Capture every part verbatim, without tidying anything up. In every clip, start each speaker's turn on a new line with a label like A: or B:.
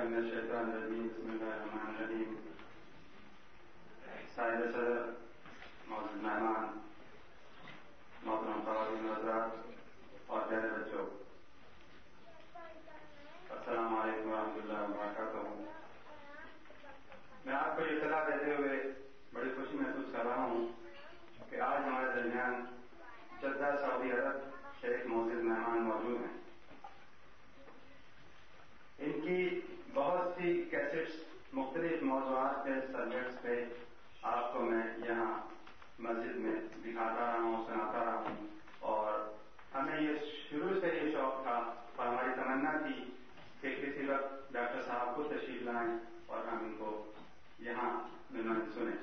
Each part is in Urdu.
A: من الشیطان الرجیم بسم اللہ الرحمن الرحیم. صاحب صدر، معزز مہمان، محترم خواتین و حضرات اور پیارے بچوں، السلام علیکم ورحمۃ اللہ وبرکاتہ. میں آپ کو یہ اطلاع دیتے ہوئے بڑی خوشی محسوس کر رہا ہوں کہ آج ہمارے درمیان جدہ سعودی عرب سے ایک معزز مہمان موجود ہیں. ان کی بہت سی کیسٹس مختلف موضوعات کے سبجیکٹس پہ آپ کو میں یہاں مسجد میں دکھاتا رہا ہوں، سناتا رہا ہوں، اور ہمیں یہ شروع سے یہ شوق تھا اور ہماری تمنا تھی کہ کسی وقت ڈاکٹر صاحب خود تشریف لائیں اور ہم ان کو یہاں مہمان سنیں.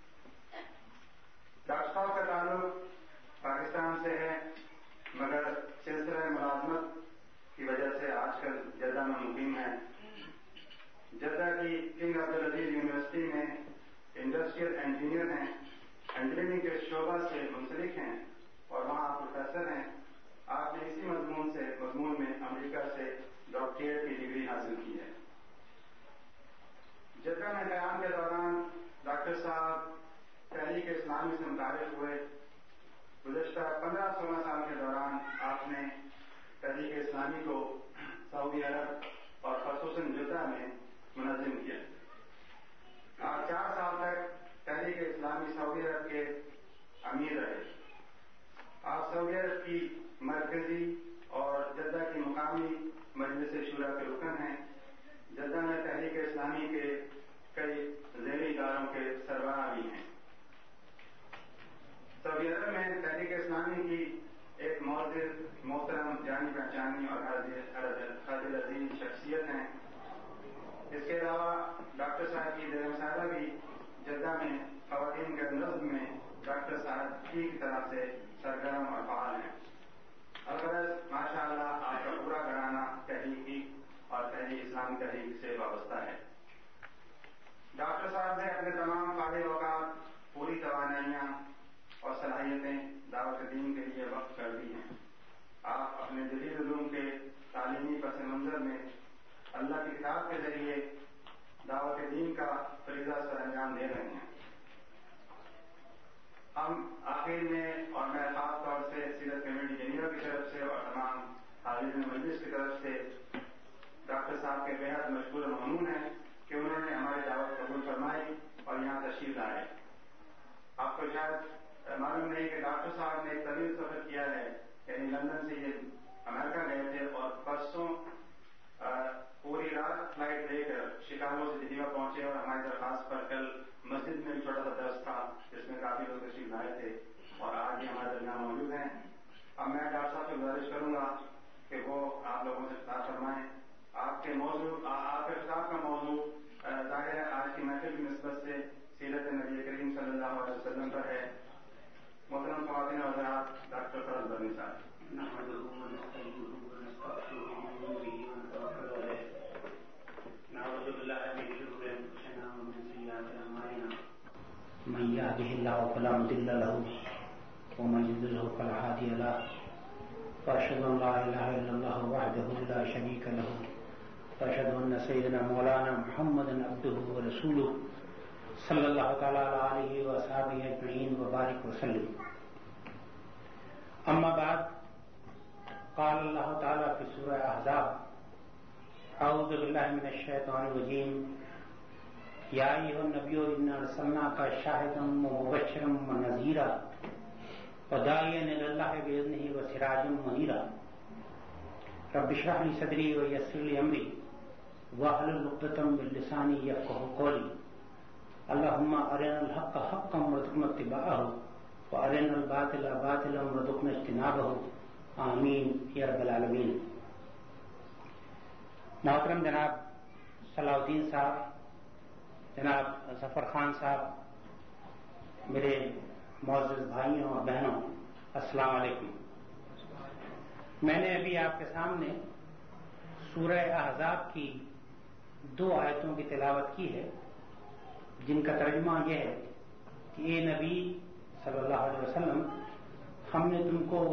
A: ڈاکٹر صاحب کا تعلق پاکستان سے ہے، مگر سلسلہ ملازمت کی وجہ سے آج کل جدہ میں مقیم ہے. جدہ کی کنگ عبدالعزیز یونیورسٹی میں انڈسٹریل انجینئر ہیں، انجینئرنگ کے شعبہ سے منسلک ہیں اور وہاں پروفیسر ہیں. آپ نے اسی مضمون سے مضمون میں امریکہ سے ڈاکٹریٹ کی ڈگری حاصل کی ہے. جدہ میں قیام کے دوران ڈاکٹر صاحب تحریک اسلامی سے متعارف ہوئے. گزشتہ پندرہ سولہ سال کے دوران آپ نے تحریک اسلامی کو سعودی عرب اور خصوصاً جدہ میں منظم کیا. آپ چار سال تک تحریک اسلامی سعودی عرب کے امیر رہے. آپ سعودی عرب کی مرکزی اور جدہ کی مقامی مجلس شورا کے رکن ہیں. جدہ میں تحریک اسلامی کے کئی ذیلی اداروں کے سربراہ بھی ہیں. سعودی عرب میں تحریک اسلامی کی ایک معزز، محترم، جانی پہچانی اور قابل عزیز شخصیت ہیں. اس کے علاوہ ڈاکٹر صاحب کی زیر مساعدہ بھی جدہ میں خواتین کے نظم میں ڈاکٹر صاحب کی طرف سے سرگرم اور فعال ہیں. البتہ ماشاء اللہ آپ کا پورا گھرانہ تحریکی اور تحریک اسلام تحریک سے وابستہ ہے. ڈاکٹر صاحب نے اپنے تمام فارغ اوقات، پوری توانائیاں اور صلاحیتیں دعوت دین کے لیے وقف کر دی ہیں. آپ اپنے جدید علوم کے تعلیمی پس منظر میں اللہ کی کتاب کے ذریعے دعوت دین کا فریضہ سر انجام دے رہے ہیں. ہم آخر میں اور میں خاص طور سے سیرت کمیٹی جنیوا کی طرف سے اور تمام حاضرین مجلس کی طرف سے ڈاکٹر صاحب کے بےحد مشکور و ممنون ہیں کہ انہوں نے ہماری دعوت قبول فرمائی اور یہاں تشریف لائے. آپ کو شاید معلوم نہیں کہ ڈاکٹر صاحب نے ایک طویل سفر کیا ہے، یعنی لندن سے یہ امریکہ گئے تھے اور پرسوں پوری رات فلائٹ لے کر شکاگو سے جنیوا پہنچے اور ہماری درخواست پر کل مسجد میں بھی چھوٹا سا درس تھا جس میں کافی لوگ تشریف لائے تھے اور آج یہ ہمارے درمیان موجود ہیں. اب میں ڈاکٹر صاحب سے گزارش کروں گا کہ وہ آپ لوگوں سے خطاب فرمائیں. آپ کے موضوع آپ کے خطاب کا موضوع ظاہر ہے آج کی محفل کی نسبت سے سیرت نبی کریم صلی اللہ علیہ وسلم پر ہے. محترم خواتین و حضرات، ڈاکٹر فضل برنی صاحب.
B: من يهده الله فلا مضل له ومن يضلل فلا هادي له واشهد ان لا اله الا الله وحده لا شريك له واشهد ان سيدنا مولانا محمدا عبده ورسوله صلی اللہ تعالی علیہ وصحبہ اجمعین وبارک وسلم. اما بعد، قال اللہ تعالی فی سورہ احزاب اعوذ باللہ من الشیطان الرجیم یا ایھا النبی انا ارسلناک شاہدا ومبشرا ونذیرا وداعیا الی اللہ باذنہ وسراجا منیرا. رب اشرح لی صدری ویسر لی امری واحلل عقدۃ من لسانی یفقهوا قولی. اللهم ارنا الحق حقا وارزقنا اتباعه وارنا الباطل باطلا وارزقنا اجتنابه. آمین یا رب العالمین. محترم جناب صلاح الدین صاحب، جناب ظفر خان صاحب، میرے معزز بھائیوں اور بہنوں، السلام علیکم. میں نے ابھی آپ کے سامنے سورہ احزاب کی دو آیتوں کی تلاوت کی ہے جن کا ترجمہ یہ ہے کہ اے نبی صلی اللہ علیہ وسلم، ہم نے تم کو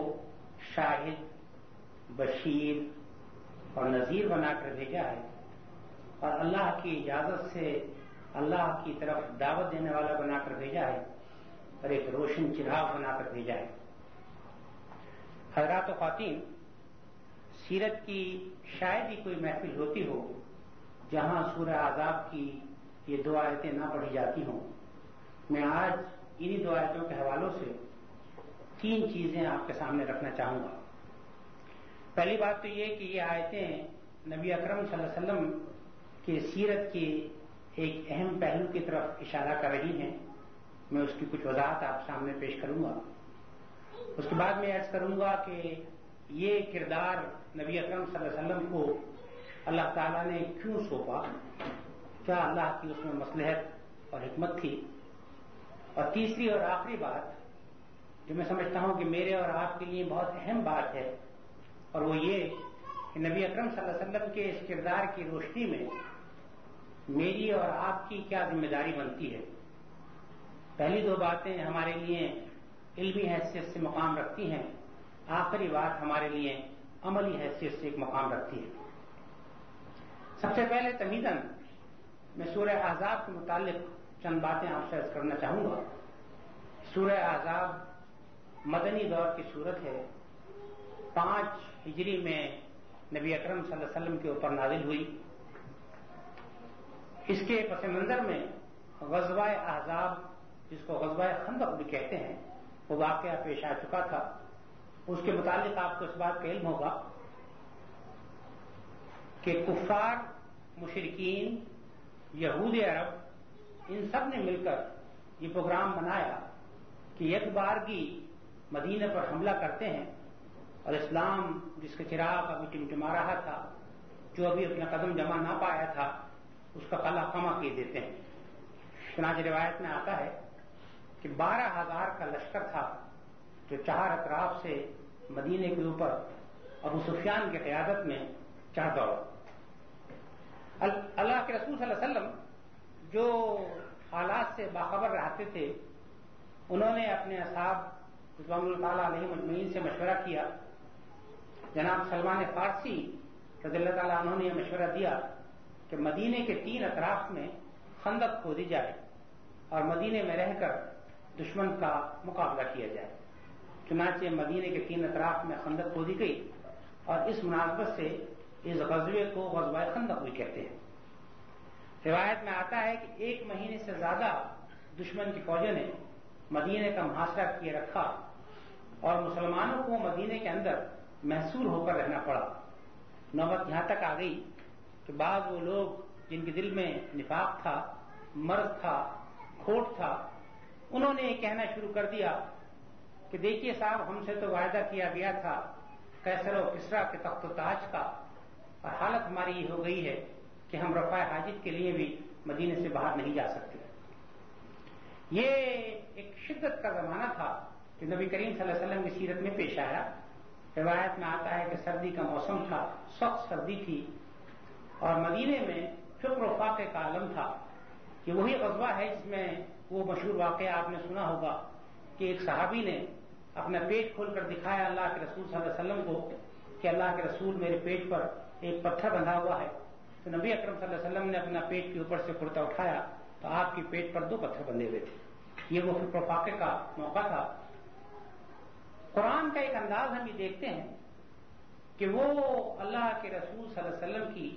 B: شاہد، بشیر اور نذیر بنا کر بھیجا ہے اور اللہ کی اجازت سے اللہ کی طرف دعوت دینے والا بنا کر بھیجا ہے اور ایک روشن چراغ بنا کر بھیجا ہے۔ حضرات و خواتین، سیرت کی شاید ہی کوئی محفل ہوتی ہو جہاں سورہ احزاب کی یہ دو آیتیں نہ پڑھی جاتی ہوں۔ میں آج انہی دو آیتوں کے حوالوں سے تین چیزیں آپ کے سامنے رکھنا چاہوں گا۔ پہلی بات تو یہ کہ یہ آیتیں نبی اکرم صلی اللہ علیہ وسلم کی سیرت کے ایک اہم پہلو کی طرف اشارہ کر رہی ہیں۔ میں اس کی کچھ وضاحت آپ سامنے پیش کروں گا۔ اس کے بعد میں عرض کروں گا کہ یہ کردار نبی اکرم صلی اللہ علیہ وسلم کو اللہ تعالیٰ نے کیوں سونپا، کیا اللہ کی اس میں مصلحت اور حکمت تھی۔ اور تیسری اور آخری بات جو میں سمجھتا ہوں کہ میرے اور آپ کے لیے بہت اہم بات ہے، اور وہ یہ کہ نبی اکرم صلی اللہ علیہ وسلم کے اس کردار کی روشنی میں میری اور آپ کی کیا ذمہ داری بنتی ہے۔ پہلی دو باتیں ہمارے لیے علمی حیثیت سے مقام رکھتی ہیں، آخری بات ہمارے لیے عملی حیثیت سے ایک مقام رکھتی ہے۔ سب سے پہلے تمہیداً میں سورہ احزاب کے متعلق چند باتیں آپ سے عرض کرنا چاہوں گا۔ سورہ احزاب مدنی دور کی صورت ہے، پانچ ہجری میں نبی اکرم صلی اللہ علیہ وسلم کے اوپر نازل ہوئی۔ اس کے پس منظر میں غزوہ احزاب، جس کو غزوہ خندق بھی کہتے ہیں، وہ واقعہ پیش آ چکا تھا۔ اس کے متعلق آپ کو اس بات کا علم ہوگا کہ کفار، مشرکین، یہود عرب، ان سب نے مل کر یہ پروگرام بنایا کہ یک بارگی مدینہ پر حملہ کرتے ہیں اور اسلام جس کا چراغ ابھی ٹمٹما رہا تھا، جو ابھی اپنا قدم جما نہ پایا تھا، اس کا قلع خما کیے دیتے ہیں۔ چنانچہ روایت میں آتا ہے کہ بارہ ہزار کا لشکر تھا جو چار اطراف سے مدینے کے اوپر ابو سفیان کی قیادت میں چڑھ دوڑا۔ اللہ کے رسول صلی اللہ علیہ وسلم جو حالات سے باخبر رہتے تھے، انہوں نے اپنے اصحاب رضوان اللہ تعالیٰ علیہ مجمعین سے مشورہ کیا۔ جناب سلمان فارسی رضی اللہ تعالیٰ عنہ نے یہ مشورہ دیا کہ مدینے کے تین اطراف میں خندق کھودی جائے اور مدینے میں رہ کر دشمن کا مقابلہ کیا جائے۔ چنانچہ مدینے کے تین اطراف میں خندق کھودی گئی، اور اس مناسبت سے اس غزوے کو غزوہ خندق بھی کہتے ہیں۔ روایت میں آتا ہے کہ ایک مہینے سے زیادہ دشمن کی فوجوں نے مدینے کا محاصرہ کیے رکھا اور مسلمانوں کو مدینے کے اندر محصور ہو کر رہنا پڑا۔ نوبت یہاں تک آ گئی کہ بعض وہ لوگ جن کے دل میں نفاق تھا، مرض تھا، کھوٹ تھا، انہوں نے یہ کہنا شروع کر دیا کہ دیکھیے صاحب، ہم سے تو وعدہ کیا گیا تھا قیصر و کسریٰ کے تخت و تاج کا، اور حالت ہماری یہ ہو گئی ہے کہ ہم رفع حاجت کے لیے بھی مدینے سے باہر نہیں جا سکتے۔ یہ ایک شدت کا زمانہ تھا جو نبی کریم صلی اللہ علیہ وسلم کی سیرت میں پیش آیا۔ روایت میں آتا ہے کہ سردی کا موسم تھا، سخت سردی تھی، اور مدینے میں فقر و فاقے کا عالم تھا۔ یہ وہی غزوہ ہے جس میں وہ مشہور واقعہ آپ نے سنا ہوگا کہ ایک صحابی نے اپنا پیٹ کھول کر دکھایا اللہ کے رسول صلی اللہ علیہ وسلم کو کہ اللہ کے رسول، میرے پیٹ پر ایک پتھر بندھا ہوا ہے۔ تو نبی اکرم صلی اللہ علیہ وسلم نے اپنا پیٹ کے اوپر سے کرتا اٹھایا تو آپ کے پیٹ پر دو پتھر بندھے ہوئے تھے۔ یہ وہ فقر و فاقے کا موقع تھا۔ قرآن کا ایک انداز ہم یہ دیکھتے ہیں کہ وہ اللہ کے رسول صلی اللہ علیہ وسلم کی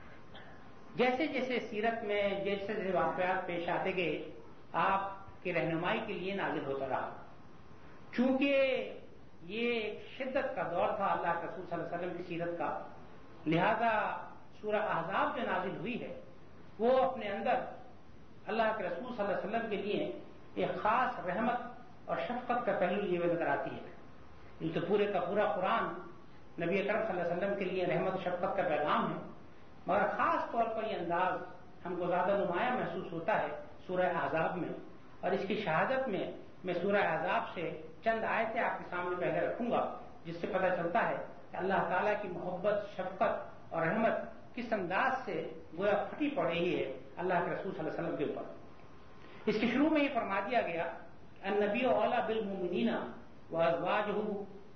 B: جیسے جیسے سیرت میں جیسے جیسے واقعات پیش آتے گئے، آپ کی رہنمائی کے لیے نازل ہوتا رہا۔ چونکہ یہ ایک شدت کا دور تھا اللہ کے رسول صلی اللہ علیہ وسلم کی سیرت کا، لہذا سورہ احزاب جو نازل ہوئی ہے وہ اپنے اندر اللہ کے رسول صلی اللہ علیہ وسلم کے لیے ایک خاص رحمت اور شفقت کا پہلو لیے ہوئے نظر آتی ہے۔ یہ تو پورے کا پورا قرآن نبی اکرم صلی اللہ علیہ وسلم کے لیے رحمت و شفقت کا پیغام ہے، مگر خاص طور پر یہ انداز ہم کو زیادہ نمایاں محسوس ہوتا ہے سورہ احزاب میں، اور اس کی شہادت میں میں سورہ احزاب سے چند آیتیں آپ کے سامنے پہلے رکھوں گا، جس سے پتہ چلتا ہے کہ اللہ تعالیٰ کی محبت، شفقت اور رحمت کس انداز سے گویا پھٹی پڑ رہی ہے اللہ کے رسول صلی اللہ علیہ وسلم کے اوپر۔ اس کے شروع میں یہ فرما دیا گیا النبی اولیٰ بالمؤمنین وازواجہ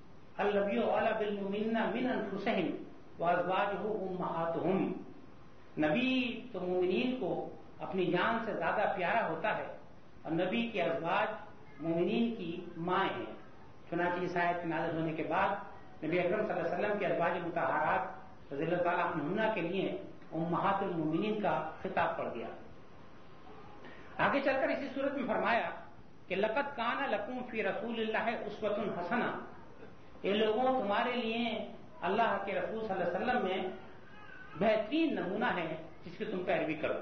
B: النبی اولیٰ بالمؤمنین من انفسہم وازواجہ امہاتہم۔ نبی تو مومنین کو اپنی جان سے زیادہ پیارا ہوتا ہے اور نبی کے ازواج مومنین کی مائیں ہیں۔ چنانچہ اس آیت نازل ہونے کے بعد نبی اکرم صلی اللہ علیہ وسلم کے ازواج مطہرات رضی اللہ تعالیٰ عنہن کے لیے امہات المومنین کا خطاب پڑ گیا۔ آگے چل کر اسی صورت میں فرمایا کہ لقد کان لکم فی رسول اللہ اسوۃ حسنہ، یہ لوگوں تمہارے لیے اللہ کے رسول صلی اللہ علیہ وسلم میں بہترین نمونہ ہے جس کی تم پیروی کرو۔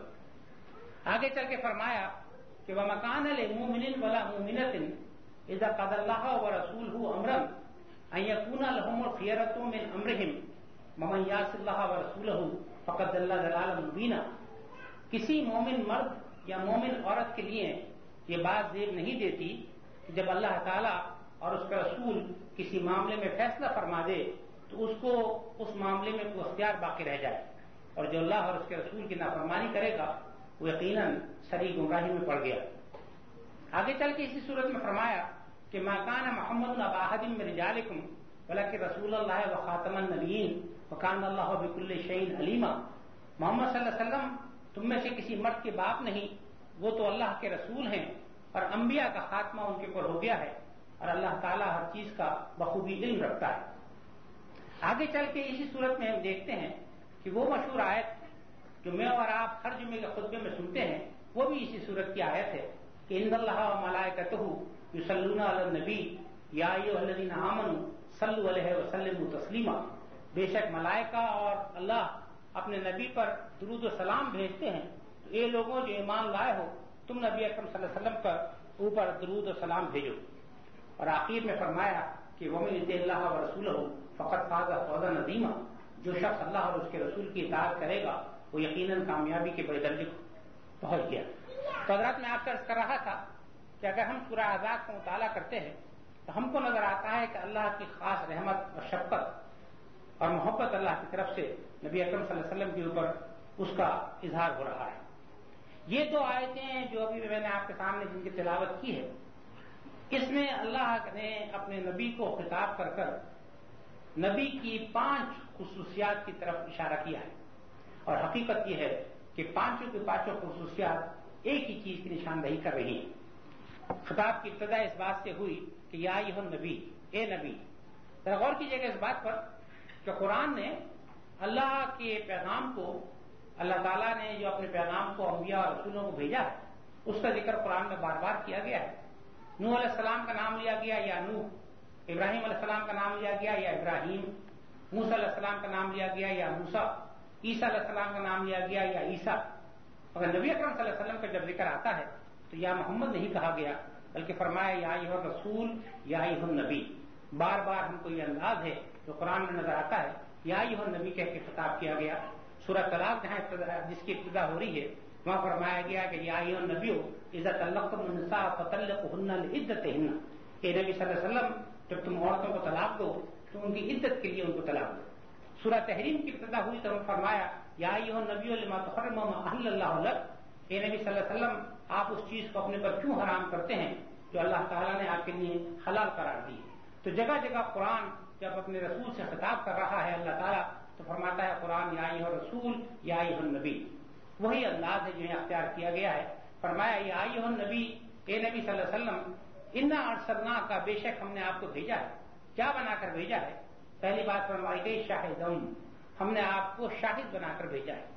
B: آگے چل کے فرمایا کہ وَمَكَانَ لِمُؤْمِنٍ وَلَا مُؤْمِنَةٍ إِذَا قَضَى اللَّهُ وَرَسُولُهُ أَمْرًا أَن يَكُونَ لَهُمُ الْخِيَرَةُ مِنْ أَمْرِهِمْ وَمَن يَعْصِ اللَّهَ وَرَسُولَهُ فَقَدْ ضَلَّ ضَلَالًا مُبِينًا۔ کسی مومن مرد یا مومن عورت کے لیے یہ بات زیب نہیں دیتی کہ جب اللہ تعالیٰ اور اس کا رسول کسی معاملے میں فیصلہ فرما دے تو اس کو اس معاملے میں کوئی اختیار باقی رہ جائے، اور جو اللہ اور اس کے رسول کی نافرمانی کرے گا وہ یقیناً سری گمراہی میں پڑ گیا۔ آگے چل کے اسی صورت میں فرمایا کہ ما کان محمد ابا احد من رجالکم ولکن رسول اللہ وخاتم النبیین وکان اللہ بکل شیء علیما۔ محمد صلی اللہ علیہ وسلم تم میں سے کسی مرد کے باپ نہیں، وہ تو اللہ کے رسول ہیں اور انبیاء کا خاتمہ ان کے اوپر ہو گیا ہے، اور اللہ تعالیٰ ہر چیز کا بخوبی علم رکھتا ہے۔ آگے چل کے اسی صورت میں ہم دیکھتے ہیں کہ وہ مشہور آیت جو میں اور آپ ہر جمعے کے خطبے میں سنتے ہیں وہ بھی اسی صورت کی آیت ہے کہ ان اللہ وملائکتہ یصلون علی النبی یا ایھا الذین آمنوا صلوا علیہ وسلموا تسلیما۔ بے شک ملائکہ اور اللہ اپنے نبی پر درود و سلام بھیجتے ہیں، تو اے لوگوں جو ایمان لائے ہو تم نبی اکرم صلی اللہ علیہ وسلم پر اوپر درود و سلام بھیجو۔ اور آخر میں فرمایا کہ ومن یطع اللہ ورسولہ فقد فاز فوزا عظیما، جو شخص اللہ اور اس کے رسول کی اطاعت کرے گا وہ یقیناً کامیابی کے بڑے درجے پہنچ گیا۔ تو حضرات میں آپ سے عرض کر رہا تھا کہ اگر ہم سورہ احزاب کا مطالعہ کرتے ہیں تو ہم کو نظر آتا ہے کہ اللہ کی خاص رحمت اور شفقت اور محبت اللہ کی طرف سے نبی اکرم صلی اللہ علیہ وسلم کے اوپر اس کا اظہار ہو رہا ہے۔ یہ دو آیتیں جو ابھی میں نے آپ کے سامنے جن کی تلاوت کی ہے، اس میں اللہ نے اپنے نبی کو خطاب کر کر نبی کی پانچ خصوصیات کی طرف اشارہ کیا ہے، اور حقیقت یہ ہے کہ پانچوں کی پانچوں خصوصیات ایک ہی چیز کی نشاندہی کر رہی ہیں۔ خطاب کی ابتدا اس بات سے ہوئی کہ یا ایھا النبی، اے نبی۔ ذرا غور کیجیے گا اس بات پر کہ قرآن نے اللہ کے پیغام کو، اللہ تعالیٰ نے جو اپنے پیغام کو انبیاء اور رسولوں کو بھیجا ہے اس کا ذکر قرآن میں بار بار کیا گیا ہے۔ نوح علیہ السلام کا نام لیا گیا یا نوح، ابراہیم علیہ السلام کا نام لیا گیا یا ابراہیم، موسیٰ علیہ السلام کا نام لیا گیا یا موسیٰ، عیسیٰ علیہ السلام کا نام لیا گیا یا عیسیٰ۔ اگر نبی اکرم صلی اللہ علیہ وسلم کا جب ذکر آتا ہے تو یا محمد نہیں کہا گیا بلکہ فرمایا یا ایھا الرسول یا ایھا النبی۔ بار بار ہم کو یہ انداز ہے جو قرآن میں نظر آتا ہے یا ایھا النبی کہہ کے خطاب کیا گیا۔ سورہ طلاق جہاں جس کی ابتدا ہو رہی ہے وہاں فرمایا گیا کہ یا ایھا النبی اذا طلقتم النساء فطلقوهن لعدتهن، اے نبی صلی اللہ علیہ وسلم جب تم عورتوں کو طلاق دو تو ان کی عدت کے لیے ان کو طلاق دو۔ سورہ تحریم کی ابتدا ہوئی تو فرمایا یا ایھا النبی لما تحرم ما احل اللہ لک، اے نبی صلی اللہ علیہ وسلم آپ اس چیز کو اپنے پر کیوں حرام کرتے ہیں جو اللہ تعالیٰ نے آپ کے لیے حلال قرار دی ہے۔ تو جگہ جگہ قرآن جب اپنے رسول سے خطاب کر رہا ہے اللہ تعالیٰ تو فرماتا ہے قرآن یا ایھا الرسول یا ایھا النبی۔ وہی انداز ہے جو یہاں اختیار کیا گیا ہے۔ فرمایا یا ایھا النبی، اے نبی صلی اللہ علیہ وسلم، انا ارسلناک، بے شک ہم نے آپ کو بھیجا ہے۔ کیا بنا کر بھیجا ہے؟ پہلی بات فرمائی گئی شاہدم، ہم نے آپ کو شاہد بنا کر بھیجا ہے۔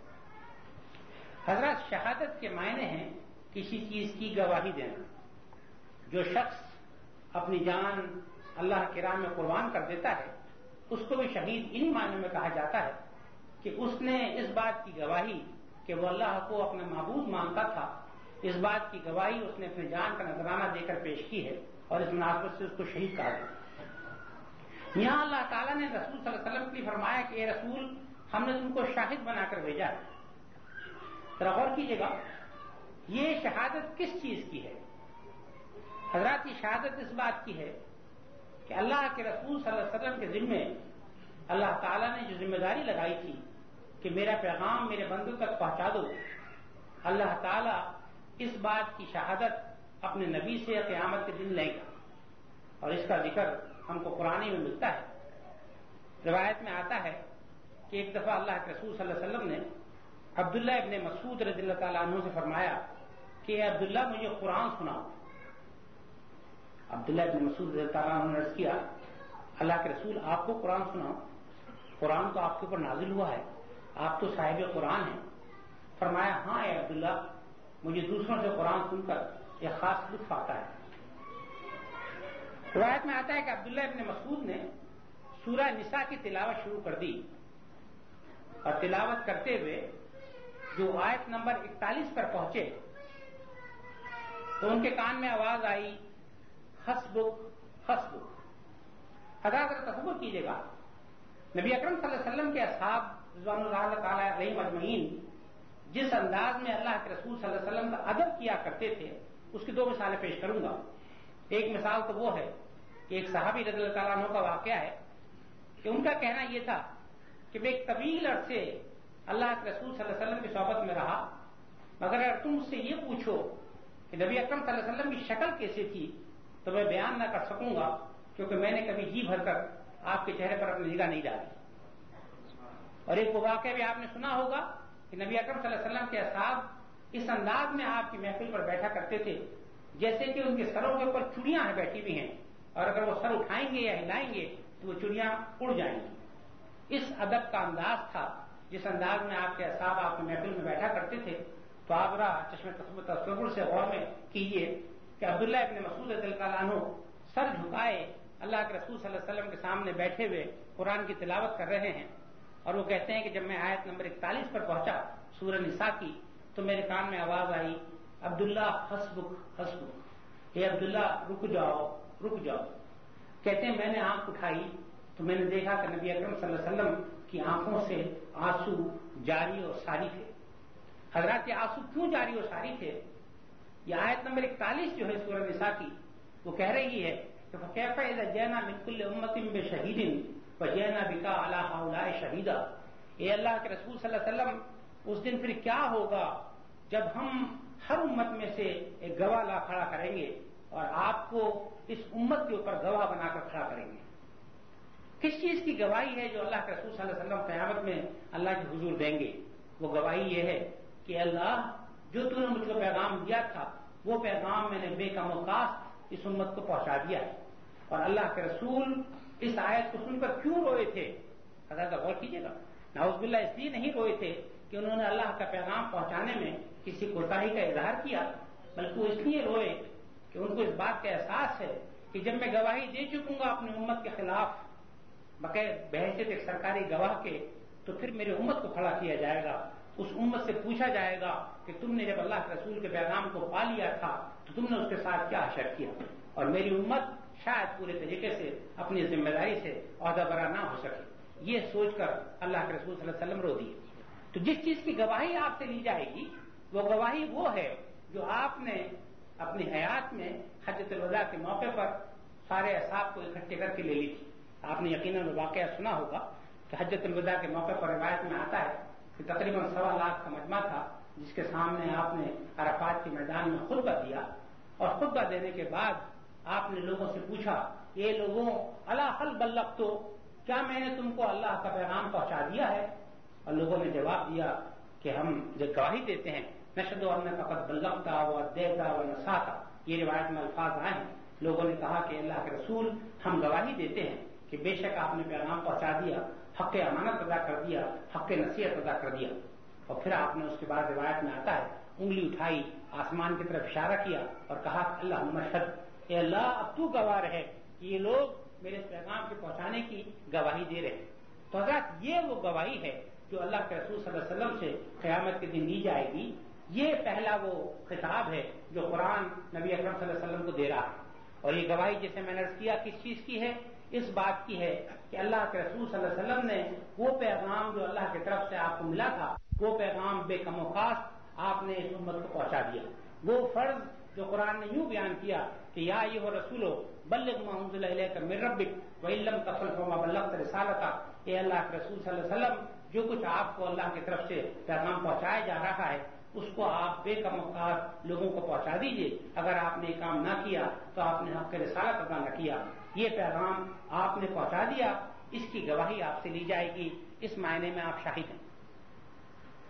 B: حضرات شہادت کے معنی ہیں کسی چیز کی گواہی دینا۔ جو شخص اپنی جان اللہ کی راہ میں قربان کر دیتا ہے اس کو بھی شہید انہی معنی میں کہا جاتا ہے کہ اس نے اس بات کی گواہی کہ وہ اللہ کو اپنا معبود مانتا تھا، اس بات کی گواہی اس نے اپنے جان کا نذرانہ دے کر پیش کی ہے، اور اس مناسبت سے اس کو شہید کہا گیا۔ یہاں اللہ تعالیٰ نے رسول صلی اللہ علیہ وسلم کے لیے فرمایا کہ اے رسول ہم نے تم کو شاہد بنا کر بھیجا ہے۔ ذرا غور کیجیے گا یہ شہادت کس چیز کی ہے؟ حضرات یہ شہادت اس بات کی ہے کہ اللہ کے رسول صلی اللہ علیہ وسلم کے ذمے اللہ تعالیٰ نے جو ذمہ داری لگائی تھی کہ میرا پیغام میرے بندوں تک پہنچا دو، اللہ تعالیٰ اس بات کی شہادت اپنے نبی سے قیامت کے دن لے گا، اور اس کا ذکر ہم کو قرآن میں ملتا ہے۔ روایت میں آتا ہے کہ ایک دفعہ اللہ کے رسول صلی اللہ علیہ وسلم نے عبداللہ ابن مسعود رضی اللہ تعالیٰ عنہ سے فرمایا کہ اے عبداللہ مجھے قرآن سناؤ. عبداللہ ابن مسعود رضی اللہ تعالیٰ عنہ نے عرض کیا اللہ کے رسول آپ کو قرآن سناؤ؟ قرآن تو آپ کے اوپر نازل ہوا ہے، آپ تو صاحب قرآن ہیں. فرمایا ہاں اے عبداللہ مجھے دوسروں سے قرآن سن کر ایک خاص لطف آتا ہے. روایت میں آتا ہے کہ عبداللہ ابن مسعود نے سورہ نساء کی تلاوت شروع کر دی اور تلاوت کرتے ہوئے جو آیت نمبر اکتالیس پر پہنچے تو ان کے کان میں آواز آئی حسبک حسبک. حضرات ذرا تصور کیجیے گا نبی اکرم صلی اللہ علیہ وسلم کے اصحاب رضوان اللہ تعالی علیہم اجمعین جس انداز میں اللہ کے رسول صلی اللہ علیہ وسلم کا ادب کیا کرتے تھے اس کی دو مثالیں پیش کروں گا. ایک مثال تو وہ ہے کہ ایک صحابی رضی اللہ تعالیٰ عنہ کا واقعہ ہے کہ ان کا کہنا یہ تھا کہ میں ایک طویل عرصے اللہ کے رسول صلی اللہ علیہ وسلم کی صحبت میں رہا، مگر اگر تم مجھ سے یہ پوچھو کہ نبی اکرم صلی اللہ علیہ وسلم کی شکل کیسی تھی تو میں بیان نہ کر سکوں گا، کیونکہ میں نے کبھی جی بھر کر آپ کے چہرے پر اپنی نگاہ نہیں ڈالی. اور ایک وہ واقعہ بھی آپ نے سنا ہوگا کہ نبی اکرم صلی اللہ علیہ وسلم کے اصحاب اس انداز میں آپ کی محفل پر بیٹھا کرتے تھے جیسے کہ ان کے سروں کے اوپر چڑیاں بیٹھی ہوئی ہیں اور اگر وہ سر اٹھائیں گے یا ہلائیں گے تو وہ چڑیاں اڑ جائیں گی. اس ادب کا انداز تھا جس انداز میں آپ کے اصحاب آپ کی محفل میں بیٹھا کرتے تھے. تو آپ ذرا چشم تصور سے غور میں کیجیے کہ عبداللہ ابن مسعود رضی اللہ تعالیٰ عنہ سر جھکائے اللہ کے رسول صلی اللہ علیہ وسلم کے سامنے بیٹھے ہوئے قرآن کی تلاوت کر رہے ہیں اور وہ کہتے ہیں کہ جب میں آیت نمبر اکتالیس پر پہنچا سورہ نساء کی تو میرے کان میں آواز آئی عبداللہ حسبک حسبک، اے عبداللہ رک جاؤ رک جاؤ. کہتے ہیں میں نے آنکھ اٹھائی تو میں نے دیکھا کہ نبی اکرم صلی اللہ علیہ وسلم کی آنکھوں سے آنسو جاری اور ساری تھے. حضرات یہ آنسو کیوں جاری اور ساری تھے؟ یہ آیت نمبر اکتالیس جو ہے سورہ نساء کی وہ کہہ رہی ہے کہ فَكَيْفَ إِذَا جِئْنَا مِنْ كُلِّ أُمَّةٍ بِشَهِيدٍ وَجِئْنَا بِكَ عَلَىٰ هَٰؤُلَاءِ شَهِيدًا. اے اللہ کے رسول صلی اللہ علیہ وسلم اس دن پھر کیا ہوگا جب ہم ہر امت میں سے ایک گواہ لا کھڑا کریں گے اور آپ کو اس امت کے اوپر گواہ بنا کر کھڑا کریں گے. کس چیز کی گواہی ہے جو اللہ کے رسول صلی اللہ علیہ وسلم قیامت میں اللہ کے حضور دیں گے؟ وہ گواہی یہ ہے کہ اللہ جو تم نے مجھ کو پیغام دیا تھا وہ پیغام میں نے بے کم و کاست اس امت کو پہنچا دیا ہے. اور اللہ کے رسول اس آیت کو سن کر کیوں روئے تھے؟ حضرت غور کیجیے گا. نعوذ باللہ اس لیے نہیں روئے تھے کہ انہوں نے اللہ کا پیغام پہنچانے میں کسی کوتاہی کا اظہار کیا، بلکہ وہ اس لیے روئے کہ ان کو اس بات کا احساس ہے کہ جب میں گواہی دے چکوں گا اپنی امت کے خلاف بقیر بحیثیت ایک سرکاری گواہ کے تو پھر میری امت کو کھڑا کیا جائے گا. اس امت سے پوچھا جائے گا کہ تم نے جب اللہ کے رسول کے پیغام کو پا لیا تھا تو تم نے اس کے ساتھ کیا حشر کیا. اور میری امت شاید پورے طریقے سے اپنی ذمہ داری سے عہدہ برا نہ ہو سکے. یہ سوچ کر اللہ کے رسول صلی اللہ علیہ وسلم رو دیے. تو جس چیز کی گواہی آپ سے لی جائے گی وہ گواہی وہ ہے جو آپ نے اپنی حیات میں حجۃ الوداع کے موقع پر سارے اصحاب کو اکٹھے کر کے لے لی تھی. آپ نے یقیناً واقعہ سنا ہوگا کہ حجۃ الوداع کے موقع پر روایت میں آتا ہے کہ تقریباً سوا لاکھ کا مجمع تھا جس کے سامنے آپ نے عرفات کے میدان میں خطبہ دیا اور خطبہ دینے کے بعد آپ نے لوگوں سے پوچھا یہ لوگوں الا هل بلغت، تو کیا میں نے تم کو اللہ کا پیغام پہنچا دیا ہے؟ اور لوگوں نے جواب دیا کہ ہم جب گواہی دیتے ہیں نشهد انک قد بلغت وادیت ونصحت، یہ روایت میں الفاظ آئے ہیں. لوگوں نے کہا کہ اللہ کے رسول ہم گواہی دیتے ہیں کہ بے شک آپ نے پیغام پہنچا دیا، حق امانت ادا کر دیا، حق نصیحت ادا کر دیا. اور پھر آپ نے اس کے بعد روایت میں آتا ہے انگلی اٹھائی آسمان کی طرف اشارہ کیا اور کہا کہ اللہم اشہد، اے اللہ اب تو گواہ رہے کہ یہ لوگ میرے پیغام کے پہنچانے کی گواہی دے رہے ہیں. تو حضرات یہ وہ گواہی ہے جو اللہ کے رسول صلی اللہ علیہ وسلم سے قیامت کے دن دی جائے گی. یہ پہلا وہ خطاب ہے جو قرآن نبی اکرم صلی اللہ علیہ وسلم کو دے رہا ہے. اور یہ گواہی جیسے میں نے عرض کیا کس چیز کی ہے؟ اس بات کی ہے کہ اللہ کے رسول صلی اللہ علیہ وسلم نے وہ پیغام جو اللہ کی طرف سے آپ کو ملا تھا وہ پیغام بے کم و کاست آپ نے اس امت کو پہنچا دیا. وہ فرض جو قرآن نے یوں بیان کیا کہ یا ایھا الرسول بلغ ما انزل الیک من ربک وان لم تفعل فما بلغت رسالتہ، اے اللہ کے رسول صلی اللہ علیہ وسلم جو کچھ آپ کو اللہ کی طرف سے پیغام پہنچایا جا رہا ہے اس کو آپ بے کم و کاست لوگوں کو پہنچا دیجئے. اگر آپ نے یہ کام نہ کیا تو آپ نے حق رسالت ادا نہ کیا. یہ پیغام آپ نے پہنچا دیا، اس کی گواہی آپ سے لی جائے گی، اس معنی میں آپ شاہد ہیں.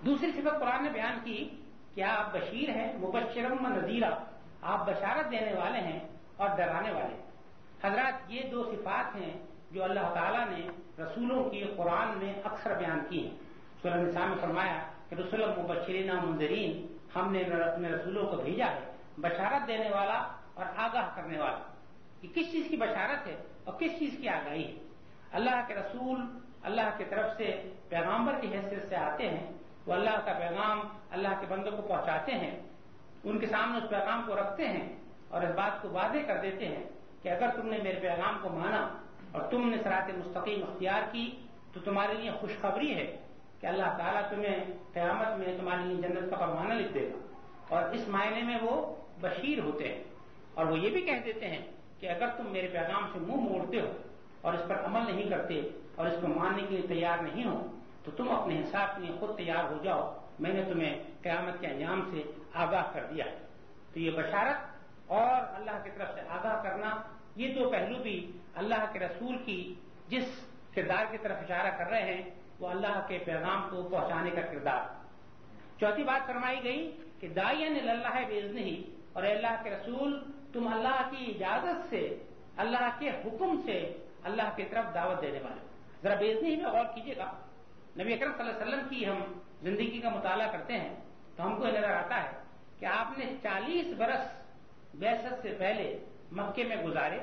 B: دوسری صفت قرآن نے بیان کی کہ آپ بشیر ہیں، مبشرم و نذیرہ، آپ بشارت دینے والے ہیں اور ڈرانے والے ہیں۔ حضرات یہ دو صفات ہیں جو اللہ تعالیٰ نے رسولوں کی قرآن میں اکثر بیان کی ہیں۔ سورہ نساء میں فرمایا کہ رسول مبشرین و منذرین، ہم نے اپنے رسولوں کو بھیجا ہے بشارت دینے والا اور آگاہ کرنے والا۔ کہ کس چیز کی بشارت ہے اور کس چیز کی آگاہی ہے؟ اللہ کے رسول اللہ کی طرف سے پیغامبر کی حیثیت سے آتے ہیں، وہ اللہ کا پیغام اللہ کے بندوں کو پہنچاتے ہیں، ان کے سامنے اس پیغام کو رکھتے ہیں اور اس بات کو واضح کر دیتے ہیں کہ اگر تم نے میرے پیغام کو مانا اور تم نے صراط مستقیم اختیار کی تو تمہارے لیے خوشخبری ہے کہ اللہ تعالیٰ تمہیں قیامت میں تمہارے لیے جنت کا پروانہ لکھ دے گا، اور اس معنی میں وہ بشیر ہوتے ہیں۔ اور وہ یہ بھی کہہ دیتے ہیں کہ اگر تم میرے پیغام سے منہ موڑتے ہو اور اس پر عمل نہیں کرتے اور اس کو ماننے کے لیے تیار نہیں ہو تو تم اپنے حساب کے لیے خود تیار ہو جاؤ، میں نے تمہیں قیامت کے انجام سے آگاہ کر دیا ہے۔ تو یہ بشارت اور اللہ کی طرف سے آگاہ کرنا، یہ دو پہلو بھی اللہ کے رسول کی جس کردار کی طرف اشارہ کر رہے ہیں وہ اللہ کے پیغام کو پہنچانے کا کردار۔ چوتھی بات فرمائی گئی کہ داعین اللہ باذنہ، اور اے اللہ کے رسول تم اللہ کی اجازت سے، اللہ کے حکم سے اللہ کی طرف دعوت دینے والے۔ ذرا باذنہ میں غور کیجیے گا، نبی اکرم صلی اللہ علیہ وسلم کی ہم زندگی کا مطالعہ کرتے ہیں تو ہم کو یہ نظر آتا ہے کہ آپ نے چالیس برس بعثت سے پہلے مکے میں گزارے،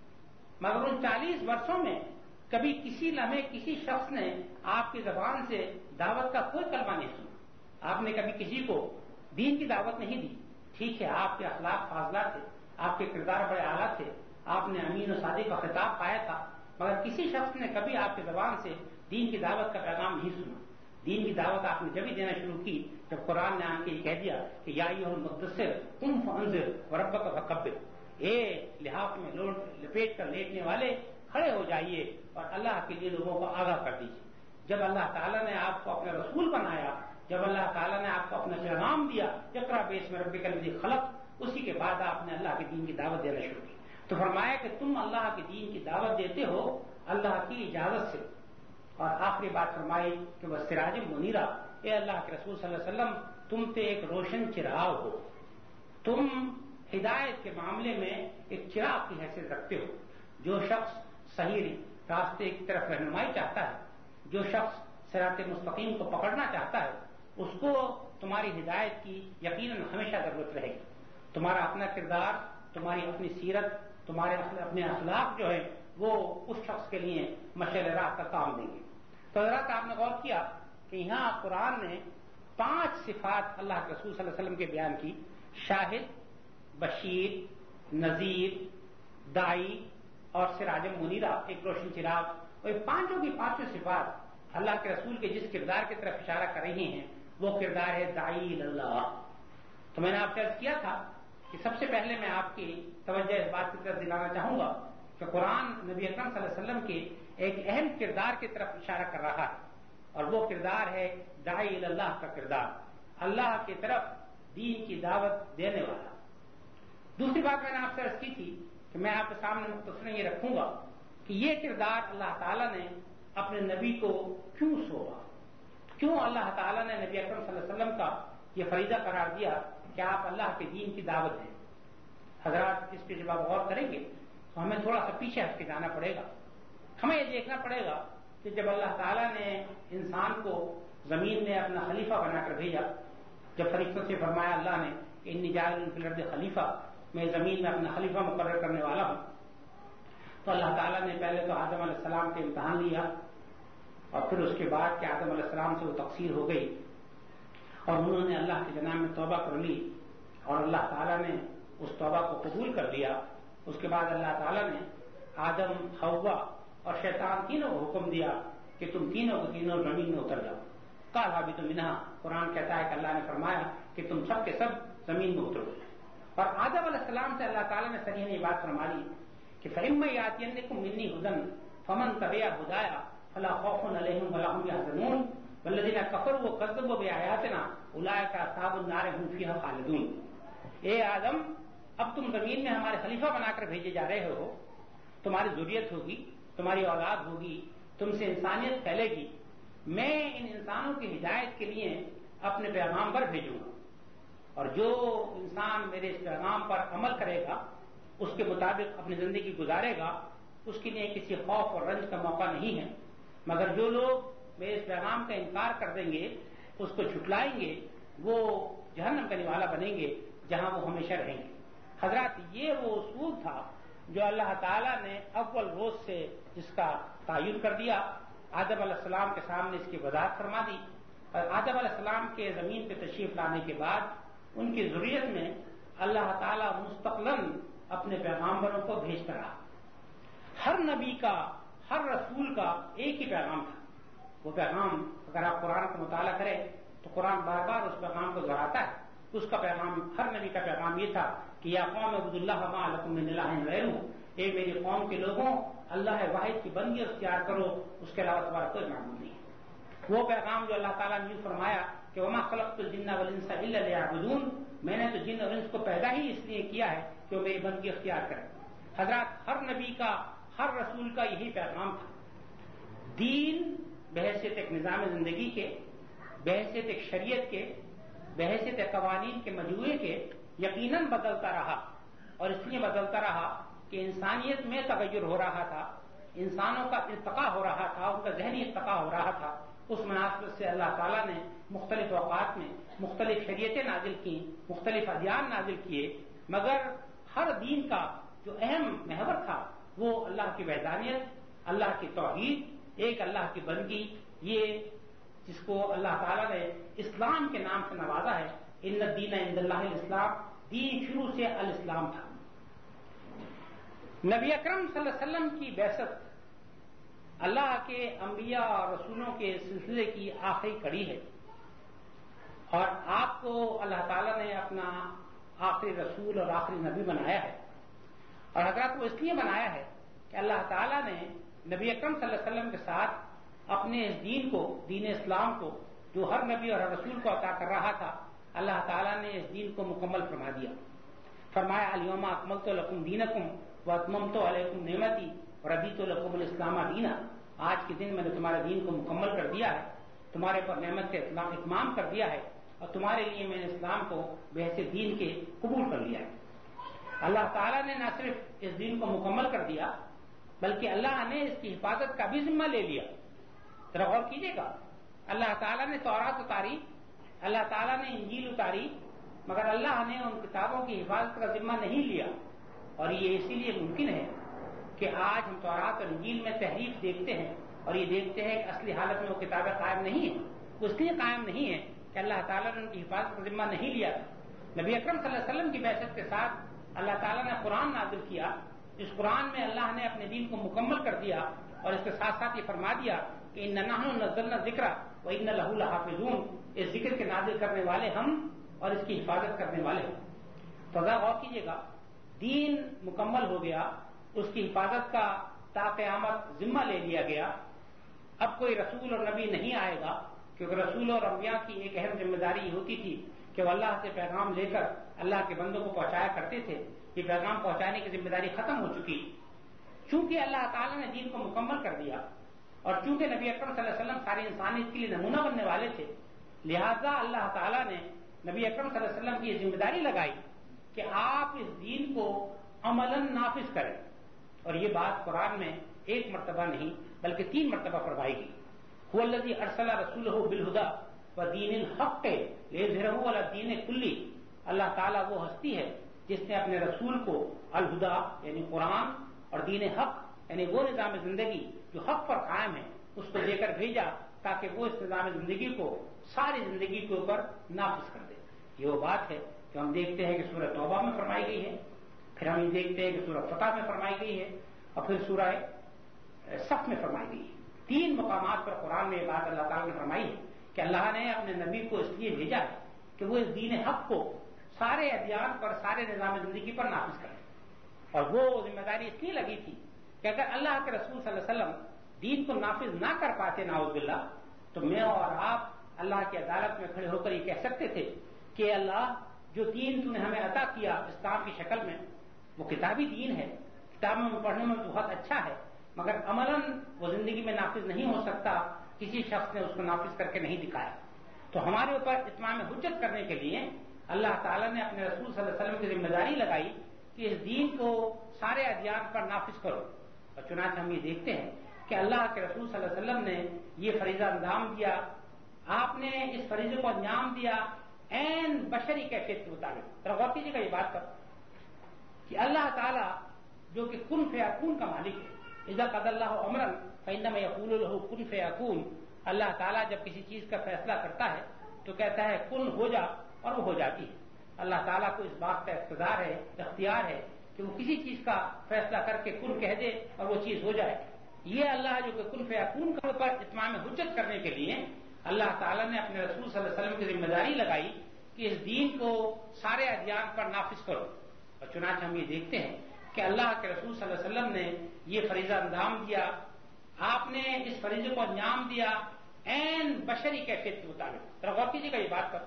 B: مگر ان چالیس برسوں میں کبھی کسی لمحے کسی شخص نے آپ کی زبان سے دعوت کا کوئی کلمہ نہیں سنا۔ آپ نے کبھی کسی کو دین کی دعوت نہیں دی۔ ٹھیک ہے، آپ کے اخلاق فاضلہ تھے، آپ کے کردار بڑے اعلیٰ تھے، آپ نے امین و صادق کا خطاب پایا تھا، مگر کسی شخص نے کبھی آپ کی زبان سے دین کی دعوت کا پیغام نہیں سنا۔ دین کی دعوت آپ نے جبھی دینا شروع کی جب قرآن نے آن کے یہ کہہ دیا کہ یا ایھا المدثر قم فانذر وربک فکبر، اے لحاف میں لپیٹ کر لیٹنے والے کھڑے ہو جائیے اور اللہ کے لیے لوگوں کو آگاہ کر دیجیے۔ جب اللہ تعالیٰ نے آپ کو اپنا رسول بنایا، جب اللہ تعالیٰ نے آپ کو اپنا پیغام دیا اقرأ باسم ربک الذی خلق، اسی کے بعد آپ نے اللہ کے دین کی دعوت دینا شروع کی۔ تو فرمایا کہ تم اللہ کے دین کی دعوت دیتے ہو اللہ کی اجازت سے۔ اور آخری بات فرمائی کہ وہ سراج منیرہ، اے اللہ کے رسول صلی اللہ علیہ وسلم تم تے ایک روشن چراغ ہو، تم ہدایت کے معاملے میں ایک چراغ کی حیثیت رکھتے ہو۔ جو شخص صحیح راستے کی طرف رہنمائی چاہتا ہے، جو شخص صراط مستقیم کو پکڑنا چاہتا ہے، اس کو تمہاری ہدایت کی یقیناً ہمیشہ ضرورت رہے گی۔ تمہارا اپنا کردار، تمہاری اپنی سیرت، تمہارے اپنے اخلاق جو ہے وہ اس شخص کے لیے مشعل راہ کا کام دیں گے۔ تو حضرات آپ نے غور کیا کہ یہاں قرآن نے پانچ صفات اللہ کے رسول صلی اللہ علیہ وسلم کے بیان کی، شاہد، بشیر، نذیر، داعی اور سراج منیرہ، ایک روشن چراغ۔ اور یہ پانچوں کی پانچوں صفات اللہ کے رسول کے جس کردار کی طرف اشارہ کر رہی ہیں وہ کردار ہے داعی اللہ۔ تو میں نے آپ سے عرض کیا تھا کہ سب سے پہلے میں آپ کی توجہ اس بات کی طرف دلانا چاہوں گا کہ قرآن نبی اکرم صلی اللہ علیہ وسلم کے ایک اہم کردار کی طرف اشارہ کر رہا ہے، اور وہ کردار ہے داعی اللہ کا کردار، اللہ کی طرف دین کی دعوت دینے والا۔ دوسری بات میں نے آپ سے عرض کی تھی کہ میں آپ کے سامنے مختصراً یہ رکھوں گا کہ یہ کردار اللہ تعالیٰ نے اپنے نبی کو کیوں سونپا، کیوں اللہ تعالیٰ نے نبی اکرم صلی اللہ علیہ وسلم کا یہ فریضہ قرار دیا کہ آپ اللہ کے دین کی دعوت دیں۔ حضرات اس پہ جب آپ غور کریں گے تو ہمیں تھوڑا سا پیچھے ہٹ کے جانا پڑے گا۔ ہمیں یہ دیکھنا پڑے گا کہ جب اللہ تعالیٰ نے انسان کو زمین میں اپنا خلیفہ بنا کر بھیجا، جب فرشتوں سے فرمایا اللہ نے کہ انی جاعل فی الارض خلیفہ، میں زمین میں اپنا خلیفہ مقرر کرنے والا ہوں، تو اللہ تعالیٰ نے پہلے تو آدم علیہ السلام کے امتحان لیا، اور پھر اس کے بعد کہ آدم علیہ السلام سے وہ تقصیر ہو گئی اور انہوں نے اللہ کے جناب میں توبہ کر لی اور اللہ تعالیٰ نے اس توبہ کو قبول کر لیا۔ اس کے بعد اللہ تعالیٰ نے آدم، حوا اور شیطان تینوں کو حکم دیا کہ تم تینوں کو تینوں زمین میں اتر جاؤ۔ قال اهبطوا منها، قرآن کہتا ہے کہ اللہ نے فرمایا کہ تم سب کے سب زمین میں اترو۔ اور آدم علیہ السلام سے اللہ تعالیٰ نے صریحاً یہ بات فرما لی کہ فَإِمَّا يَأْتِيَنَّكُم مِّنِّي هُدًى فَمَن تَبِعَ هُدَايَ فَلَا خَوْفٌ عَلَيْهِمْ وَلَا هُمْ يَحْزَنُونَ وَالَّذِينَ كَفَرُوا وَكَذَّبُوا بِآيَاتِنَا أُولَٰئِكَ أَصْحَابُ النَّارِ هُمْ فِيهَا خَالِدُونَ۔ اے آدم، اب تم زمین میں ہمارے خلیفہ بنا کر بھیجے جا رہے ہو، تمہاری ذریت ہوگی، تمہاری اولاد ہوگی، تم سے انسانیت پھیلے گی۔ میں ان انسانوں کی ہدایت کے لیے اپنے پیغام پر بھیجوں گا، اور جو انسان میرے اس پیغام پر عمل کرے گا، اس کے مطابق اپنی زندگی گزارے گا، اس کے لیے کسی خوف اور رنج کا موقع نہیں ہے، مگر جو لوگ میرے اس پیغام کا انکار کر دیں گے، اس کو جھٹلائیں گے، وہ جہنم کا نوالا بنیں گے جہاں وہ ہمیشہ رہیں گے۔ حضرات، یہ وہ اصول تھا جو اللہ تعالیٰ نے اول روز سے جس کا تعین کر دیا۔ آدم علیہ السلام کے سامنے اس کی وضاحت فرما دی، اور آدم علیہ السلام کے زمین پہ تشریف لانے کے بعد ان کی ذریت میں اللہ تعالیٰ مستقلاً اپنے پیغامبروں کو بھیجتا رہا۔ ہر نبی کا، ہر رسول کا ایک ہی پیغام تھا۔ وہ پیغام، اگر آپ قرآن کا مطالعہ کریں تو قرآن بار بار اس پیغام کو دہراتا ہے۔ اس کا پیغام، ہر نبی کا پیغام یہ تھا کہ یا قوم اعبدوا اللہ ما لکم من الہ غیرہ، اے میری قوم کے لوگوں، اللہ واحد کی بندگی اختیار کرو، اس کے علاوہ تمہارا کوئی معبود نہیں ہے۔ وہ پیغام جو اللہ تعالیٰ نے فرمایا کہ وما خلقت الجن والانس الا لیعبدون، میں نے تو جن اور انس کو پیدا ہی اس لیے کیا ہے کہ وہ میری بندگی اختیار کریں۔ حضرات، ہر نبی کا، ہر رسول کا یہی پیغام تھا۔ دین بحیثیت ایک نظام زندگی کے، بحیثیت ایک شریعت کے، بحیثیت ایک قوانین کے مجموعے کے یقیناً بدلتا رہا، اور اس لیے بدلتا رہا کہ انسانیت میں تغیر ہو رہا تھا، انسانوں کا ارتقاء ہو رہا تھا، ان کا ذہنی ارتقاء ہو رہا تھا۔ اس مناسبت سے اللہ تعالیٰ نے مختلف اوقات میں مختلف شریعتیں نازل کی، مختلف ادیان نازل کیے، مگر ہر دین کا جو اہم محور تھا وہ اللہ کی وحدانیت، اللہ کی توحید، ایک اللہ کی بندگی، یہ جس کو اللہ تعالیٰ نے اسلام کے نام سے نوازا ہے۔ ان الدین عند اللہ الاسلام، دین شروع سے الاسلام تھا۔ نبی اکرم صلی اللہ علیہ وسلم کی بعثت اللہ کے انبیاء اور رسولوں کے سلسلے کی آخری کڑی ہے، اور آپ کو اللہ تعالیٰ نے اپنا آخری رسول اور آخری نبی بنایا ہے۔ اور حضرات، وہ اس لیے بنایا ہے کہ اللہ تعالیٰ نے نبی اکرم صلی اللہ علیہ وسلم کے ساتھ اپنے اس دین کو، دین اسلام کو، جو ہر نبی اور ہر رسول کو عطا کر رہا تھا، اللہ تعالیٰ نے اس دین کو مکمل فرما دیا۔ فرمایا الیوم اکملت لکم دینکم واتممت علیکم نعمتی ورضیت لکم الاسلام دینا، آج کے دن میں نے تمہارے دین کو مکمل کر دیا ہے، تمہارے پر نعمت کا اتمام کر دیا ہے، اور تمہارے لیے میں نے اسلام کو بحیثیت دین کے قبول کر لیا ہے۔ اللہ تعالیٰ نے نہ صرف اس دین کو مکمل کر دیا، بلکہ اللہ نے اس کی حفاظت کا بھی ذمہ لے لیا۔ ذرا غور کیجیے گا، اللہ تعالیٰ نے تورات اتاری، اللہ تعالیٰ نے انجیل اتاری، مگر اللہ نے ان کتابوں کی حفاظت کا ذمہ نہیں لیا۔ اور یہ اسی لیے ممکن ہے کہ آج ہم تورات اور انجیل میں تحریف دیکھتے ہیں، اور یہ دیکھتے ہیں کہ اصلی حالت میں وہ کتابیں قائم نہیں ہیں۔ وہ اس لیے قائم نہیں ہیں کہ اللہ تعالیٰ نے ان کی حفاظت کا ذمہ نہیں لیا تھا۔ نبی اکرم صلی اللہ علیہ وسلم کی بعثت کے ساتھ اللہ تعالیٰ نے قرآن نازل کیا، اس قرآن میں اللہ نے اپنے دین کو مکمل کر دیا، اور اس کے ساتھ ساتھ یہ فرما دیا کہ اِنَّا نَحْنُ نَزَّلْنَا الذِّكْرَ وَإِنَّا لَهُ لَحَافِظُونَ، اس ذکر کے نازل کرنے والے ہم اور اس کی حفاظت کرنے والے ہم۔ تو ذرا غور کیجیے گا، دین مکمل ہو گیا، اس کی حفاظت کا تا قیامت ذمہ لے لیا گیا۔ اب کوئی رسول اور نبی نہیں آئے گا، کیونکہ رسول اور انبیاء کی ایک اہم ذمہ داری یہ ہوتی تھی کہ وہ اللہ سے پیغام لے کر اللہ کے بندوں کو پہنچایا کرتے تھے۔ یہ پیغام پہنچانے کی ذمہ داری ختم ہو چکی۔ چونکہ اللہ تعالیٰ نے دین کو مکمل کر دیا، اور چونکہ نبی اکرم صلی اللہ علیہ وسلم ساری انسانیت کے لیے نمونہ بننے والے تھے، لہذا اللہ تعالیٰ نے نبی اکرم صلی اللہ علیہ وسلم کی یہ ذمہ داری لگائی کہ آپ اس دین کو عملاً نافذ کریں۔ اور یہ بات قرآن میں ایک مرتبہ نہیں بلکہ تین مرتبہ فرمائی گئی۔ هو الذی ارسل رسولہ بالہدی ودین الحق لیظہرہ علی الدین کلہ، اللہ تعالیٰ وہ ہستی ہے جس نے اپنے رسول کو الہدا یعنی قرآن اور دین حق یعنی وہ نظام زندگی جو حق پر قائم ہے اس کو دے کر بھیجا، تاکہ وہ اس نظام زندگی کو ساری زندگی کے اوپر نافذ کر دے۔ یہ وہ بات ہے جو ہم دیکھتے ہیں کہ سورہ توبہ میں فرمائی گئی ہے، پھر ہم یہ دیکھتے ہیں کہ سورہ فتح میں فرمائی گئی ہے، اور پھر سورہ صف میں فرمائی گئی ہے۔ تین مقامات پر قرآن میں یہ بات اللہ تعالیٰ نے فرمائی ہے کہ اللہ نے اپنے نبی کو اس لیے بھیجا ہے کہ وہ اس دین حق کو سارے ادیان پر، سارے نظام زندگی پر نافذ کریں۔ اور وہ ذمہ داری اس لیے لگی تھی کہ اگر اللہ کے رسول صلی اللہ علیہ وسلم دین کو نافذ نہ کر پاتے نعوذ باللہ، تو میں اور آپ اللہ کی عدالت میں کھڑے ہو کر یہ کہہ سکتے تھے کہ اللہ جو دین تو نے ہمیں عطا کیا اسلام کی شکل میں، وہ کتابی دین ہے، کتابوں میں پڑھنے میں بہت اچھا ہے، مگر عملاً وہ زندگی میں نافذ نہیں ہو سکتا، کسی شخص نے اس کو نافذ کر کے نہیں دکھایا۔ تو ہمارے اوپر اتمام حجت کرنے کے لیے اللہ تعالیٰ نے اپنے رسول صلی اللہ علیہ وسلم کی ذمہ داری لگائی کہ اس دین کو سارے ادیان پر نافذ کرو. اور چنانچہ ہم یہ دیکھتے ہیں کہ اللہ کے رسول صلی اللہ علیہ وسلم نے یہ فریضہ انجام دیا. آپ نے اس فریضے کو انجام دیا عین بشری کیفیت کے مطابق. ذرا غور کیجیے گا یہ بات پر کہ اللہ تعالیٰ جو کہ کن فیکون کا مالک ہے، اذا قضى الله امرا فانما يقول له کن فیکون. اللہ تعالیٰ جب کسی چیز کا فیصلہ کرتا ہے تو کہتا ہے کن ہو جا اور وہ ہو جاتی ہے. اللہ تعالیٰ کو اس بات کا اقتدار ہے، اختیار ہے کہ وہ کسی چیز کا فیصلہ کر کے کن کہہ دے اور وہ چیز ہو جائے. یہ اللہ جو کہ کن فیکون کے اوپر اتمام حجت کرنے کے لیے اللہ تعالیٰ نے اپنے رسول صلی اللہ علیہ وسلم کی ذمہ داری لگائی کہ اس دین کو سارے ادیان پر نافذ کرو. اور چنانچہ ہم یہ دیکھتے ہیں کہ اللہ کے رسول صلی اللہ علیہ وسلم نے یہ فریضہ انجام دیا. آپ نے اس فریضے کو انجام دیا عین بشری کیفیت کے مطابق. ذرا غور کیجیے گا یہ بات پر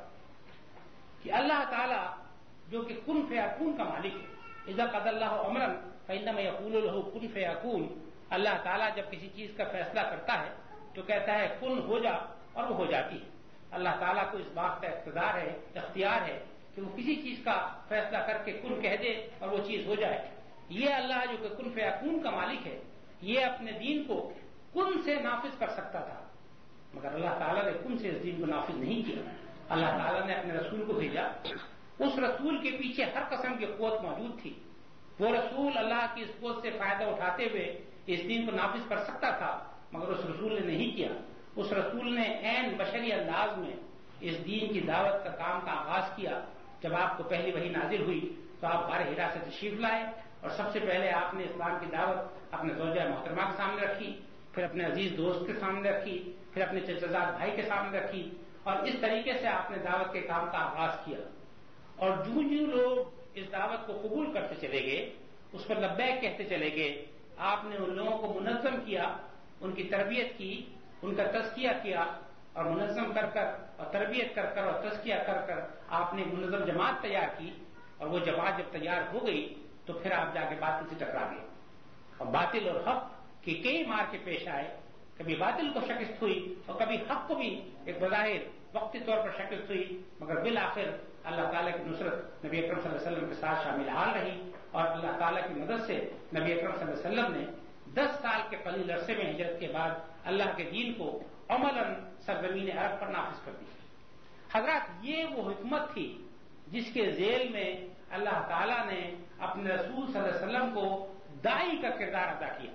B: کہ اللہ تعالیٰ جو کہ کن فیکون کا مالک ہے، اذا قضى الله امرا فانما يقول له کن فیکون. اللہ تعالیٰ جب کسی چیز کا فیصلہ کرتا ہے تو کہتا ہے کن ہو جا اور وہ ہو جاتی ہے. اللہ تعالیٰ کو اس بات کا اقتدار ہے، اختیار ہے کہ وہ کسی چیز کا فیصلہ کر کے کن کہہ دے اور وہ چیز ہو جائے. یہ اللہ جو کہ کن فیکون کا مالک ہے، یہ اپنے دین کو کن سے نافذ کر سکتا تھا، مگر اللہ تعالیٰ نے کن سے اس دین کو نافذ نہیں کیا. اللہ تعالیٰ نے اپنے رسول کو بھیجا. اس رسول کے پیچھے ہر قسم کی قوت موجود تھی. وہ رسول اللہ کی اس قوت سے فائدہ اٹھاتے ہوئے اس دین کو نافذ کر سکتا تھا، مگر اس رسول نے نہیں کیا. اس رسول نے عین بشری انداز میں اس دین کی دعوت کا کام کا آغاز کیا. جب آپ کو پہلی وحی نازل ہوئی تو آپ غار حرا سے تشریف لائے اور سب سے پہلے آپ نے اسلام کی دعوت اپنے زوجہ محترمہ کے سامنے رکھی، پھر اپنے عزیز دوست کے سامنے رکھی، پھر اپنے چچا زاد بھائی کے سامنے رکھی، اور اس طریقے سے آپ نے دعوت کے کام کا آغاز کیا. اور جو جو لوگ اس دعوت کو قبول کرتے چلے گئے، اس پر لبیک کہتے چلے گئے، آپ نے ان لوگوں کو منظم کیا، ان کی تربیت کی، ان کا تزکیہ کیا، اور منظم کر کر اور تربیت کر کر اور تزکیہ کر کر آپ نے منظم جماعت تیار کی. اور وہ جماعت جب تیار ہو گئی تو پھر آپ جا کے باطل سے ٹکرا گئے اور باطل اور حق کی کئی مار کے پیش آئے. کبھی باطل کو شکست ہوئی اور کبھی حق کو بھی ایک بظاہر وقتی طور پر شکست ہوئی، مگر بالآخر اللہ تعالیٰ کی نصرت نبی اکرم صلی اللہ علیہ وسلم کے ساتھ شامل حال رہی. اور اللہ تعالیٰ کی مدد سے نبی اکرم صلی اللہ علیہ وسلم نے دس سال کے قلیل عرصے میں ہجرت کے بعد اللہ کے دین کو عملاً سرزمین عرب پر نافذ کر دی. حضرات، یہ وہ حکمت تھی جس کے ذیل میں اللہ تعالیٰ نے اپنے رسول صلی اللہ علیہ وسلم کو داعی کا کردار ادا کیا.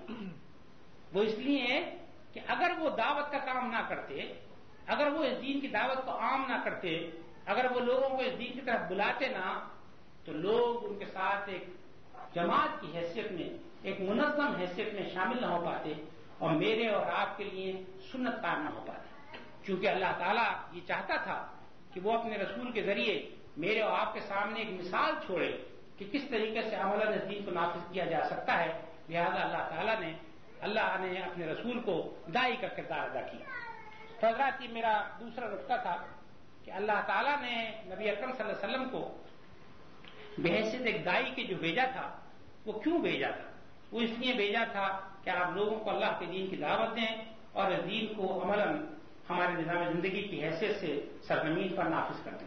B: وہ اس لیے کہ اگر وہ دعوت کا کام نہ کرتے، اگر وہ اس دین کی دعوت کو عام نہ کرتے، اگر وہ لوگوں کو اس دین کی طرف بلاتے نہ، تو لوگ ان کے ساتھ ایک جماعت کی حیثیت میں، ایک منظم حیثیت میں شامل نہ ہو پاتے اور میرے اور آپ کے لیے سنت قائم نہ ہو پاتے. چونکہ اللہ تعالیٰ یہ چاہتا تھا کہ وہ اپنے رسول کے ذریعے میرے اور آپ کے سامنے ایک مثال چھوڑے کہ کس طریقے سے عملاً اس دین کو نافذ کیا جا سکتا ہے. لہذا اللہ تعالیٰ نے اللہ نے اپنے رسول کو داعی کا کردار ادا کیا. تو حضرات، یہ میرا دوسرا نقطہ تھا کہ اللہ تعالیٰ نے نبی اکرم صلی اللہ علیہ وسلم کو بحیثیت ایک داعی کے جو بھیجا تھا، وہ کیوں بھیجا تھا؟ وہ اس لیے بھیجا تھا کہ آپ لوگوں کو اللہ کے دین کی دعوت دیں اور اس دین کو عملاً ہمارے نظام زندگی کی حیثیت سے سرزمین پر نافذ کر دیں.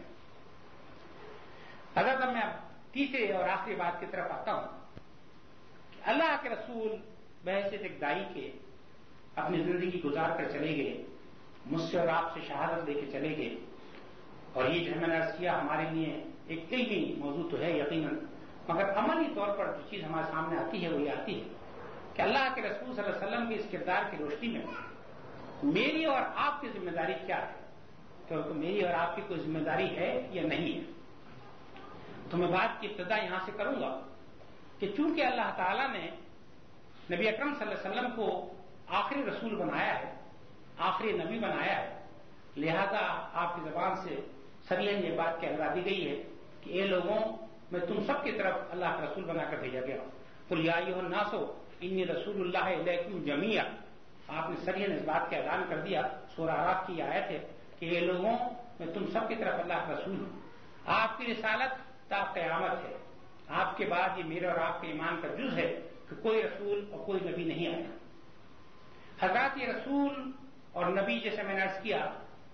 B: حضرت، اب میں تیسرے اور آخری بات کی طرف آتا ہوں کہ اللہ کے رسول بحیثیت ایک داعی کے اپنی زندگی گزار کر چلے گئے، مجھ سے اور آپ سے شہادت لے کے چلے گئے. اور یہ جو میں نے عرض کیا ہمارے لیے ایک علمی موضوع تو ہے یقیناً، مگر عملی طور پر جو چیز ہمارے سامنے آتی ہے وہ یہ آتی ہے کہ اللہ کے رسول صلی اللہ علیہ وسلم کے اس کردار کی روشنی میں میری اور آپ کی ذمہ داری کیا ہے، کیونکہ میری اور آپ کی کوئی ذمہ داری ہے یا نہیں ہے. تو میں بات کی ابتدا یہاں سے کروں گا کہ چونکہ اللہ تعالیٰ نے نبی اکرم صلی اللہ علیہ وسلم کو آخری رسول بنایا ہے، آخری نبی بنایا ہے، لہذا آپ کی زبان سے صریحاً یہ بات کہلوا دی گئی ہے کہ اے لوگوں، میں تم سب کی طرف اللہ کا رسول بنا کر بھیجا گیا ہوں. قل یا ایھا الناس انی رسول اللہ الیکم جمیعا. آپ نے صریحاً اس بات کا اعلان کر دیا. سورہ اعراف کی آیت ہے کہ اے لوگوں، میں تم سب کی طرف اللہ کا رسول ہوں. آپ کی رسالت تا قیامت ہے. آپ کے بعد یہ میرے اور آپ کے ایمان کا جز ہے کہ کوئی رسول اور کوئی نبی نہیں آیا. حضرات، یہ رسول اور نبی جیسے میں نے عرض کیا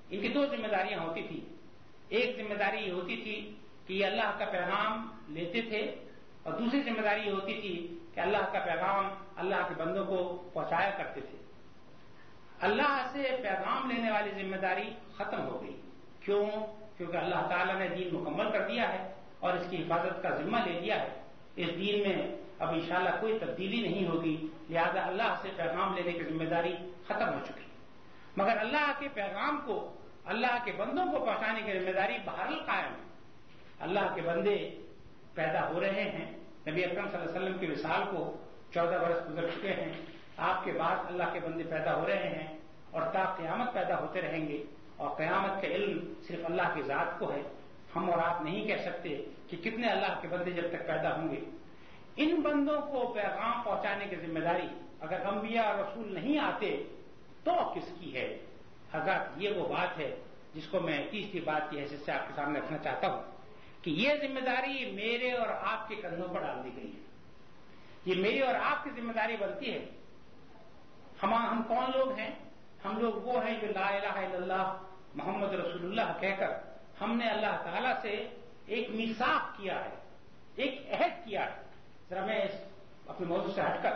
B: ان کی دو ذمہ داریاں ہوتی تھی. ایک ذمہ داری یہ ہوتی تھی کہ یہ اللہ کا پیغام لیتے تھے، اور دوسری ذمہ داری یہ ہوتی تھی کہ اللہ کا پیغام اللہ کے بندوں کو پہنچایا کرتے تھے. اللہ سے پیغام لینے والی ذمہ داری ختم ہو گئی. کیوں؟ کیونکہ اللہ تعالیٰ نے دین مکمل کر دیا ہے اور اس کی حفاظت کا ذمہ لے لیا ہے. اس دین میں اب انشاءاللہ کوئی تبدیلی نہیں ہوگی، لہذا اللہ سے پیغام لینے کی ذمہ داری ختم ہو چکی. مگر اللہ کے پیغام کو اللہ کے بندوں کو پہنچانے کی ذمہ داری بہرحال قائم ہے. اللہ کے بندے پیدا ہو رہے ہیں. نبی اکرم صلی اللہ علیہ وسلم کی وصال کو چودہ برس گزر چکے ہیں. آپ کے بعد اللہ کے بندے پیدا ہو رہے ہیں اور تا قیامت پیدا ہوتے رہیں گے. اور قیامت کا علم صرف اللہ کی ذات کو ہے. ہم اور آپ نہیں کہہ سکتے کہ کتنے اللہ کے بندے جب تک پیدا ہوں گے. ان بندوں کو پیغام پہنچانے کی ذمہ داری اگر انبیاء اور رسول نہیں آتے تو کس کی ہے؟ حضرت یہ وہ بات ہے جس کو میں تیسری بات کی حیثیت سے آپ کے سامنے رکھنا چاہتا ہوں کہ یہ ذمہ داری میرے اور آپ کے کندھوں پر ڈال دی گئی ہے. یہ میری اور آپ کی ذمہ داری بنتی ہے. ہم ہم کون لوگ ہیں؟ ہم لوگ وہ ہیں جو لا الہ الا اللہ محمد رسول اللہ کہہ کر ہم نے اللہ تعالیٰ سے ایک میثاق کیا ہے، ایک عہد کیا ہے. ذرا میں اپنے موضوع سے ہٹ کر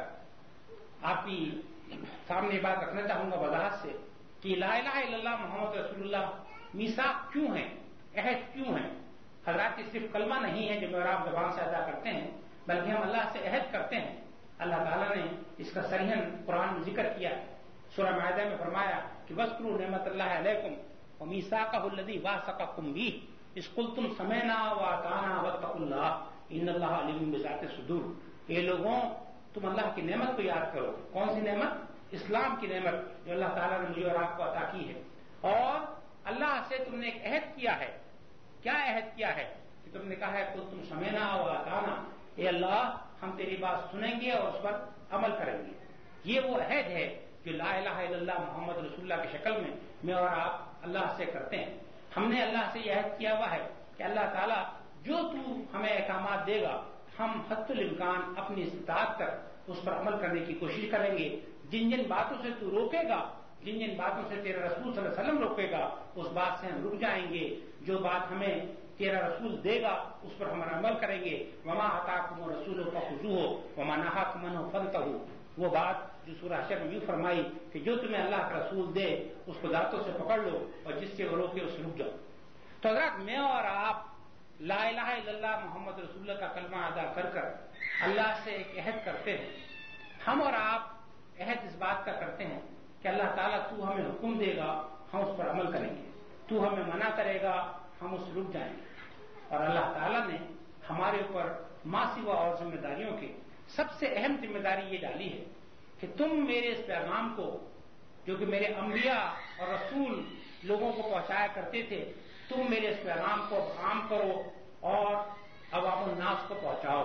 B: آپ کی سامنے بات رکھنا چاہوں گا وضاحت سے کہ لا الہ الا اللہ محمد رسول اللہ میثاق کیوں ہے، عہد کیوں ہے. حضرات یہ صرف کلمہ نہیں ہے جو میں اور آپ زبان سے ادا کرتے ہیں، بلکہ ہم اللہ سے عہد کرتے ہیں. اللہ تعالیٰ نے اس کا صریحاً قرآن میں ذکر کیا ہے. سورہ مائدہ میں فرمایا کہ وَاذْكُرُوا نِعْمَتَ اللَّهِ عَلَيْكُمْ وَمِيثَاقَهُ الَّذِي وَاثَقَكُم بِهِ إِذْ قُلْتُمْ سَمِعْنَا وَأَطَعْنَا وَاتَّقُوا اللَّهَ إِنَّ اللَّهَ عَلِيمٌ بِذَاتِ الصُّدُورِ. اے لوگوں تم اللہ کی نعمت کو یاد کرو. کون سی نعمت؟ اسلام کی نعمت جو اللہ تعالیٰ نے مجھے اور آپ کو عطا کی ہے. اور اللہ سے تم نے ایک عہد کیا ہے. کیا عہد کیا ہے؟ کہ تم نے کہا ہے کہ تم سمعنا وأطعنا، اے اللہ ہم تیری بات سنیں گے اور اس پر عمل کریں گے. یہ وہ عہد ہے جو لا الہ الا اللہ محمد رسول اللہ کی شکل میں میں اور آپ اللہ سے کرتے ہیں. ہم نے اللہ سے یہ عہد کیا ہوا ہے کہ اللہ تعالیٰ جو تو ہمیں احکامات دے گا ہم حتی الامکان اپنی استطاعت تک اس پر عمل کرنے کی کوشش کریں گے. جن جن باتوں سے تو روکے گا، جن جن باتوں سے تیرا رسول صلی اللہ علیہ وسلم روکے گا اس بات سے ہم رک جائیں گے. جو بات ہمیں تیرا رسول دے گا اس پر ہم عمل کریں گے. وما آتاکم الرسول فخذوہ وما نہاکم عنہ فانتہوا. وہ بات جو سورہ حشر میں یوں فرمائی کہ جو تمہیں اللہ کا رسول دے اس کو دانتوں سے پکڑ لو اور جس سے وہ روکے اس سے رک جاؤ. تو حضرات میں اور آپ لا الہ الا اللہ محمد رسول اللہ کا کلمہ ادا کر کر اللہ سے ایک عہد کرتے ہیں. ہم اور آپ عہد اس بات کا کرتے ہیں کہ اللہ تعالیٰ تو ہمیں حکم دے گا ہم اس پر عمل کریں گے، تو ہمیں منع کرے گا ہم اس سے رک جائیں گے. اور اللہ تعالیٰ نے ہمارے اوپر ماں سوا اور ذمہ داریوں کی سب سے اہم ذمہ داری یہ ڈالی ہے کہ تم میرے اس پیغام کو جو کہ میرے انبیاء اور رسول لوگوں کو پہنچایا کرتے تھے، تم میرے اس پیغام کو عام کرو اور عوام الناس کو پہنچاؤ.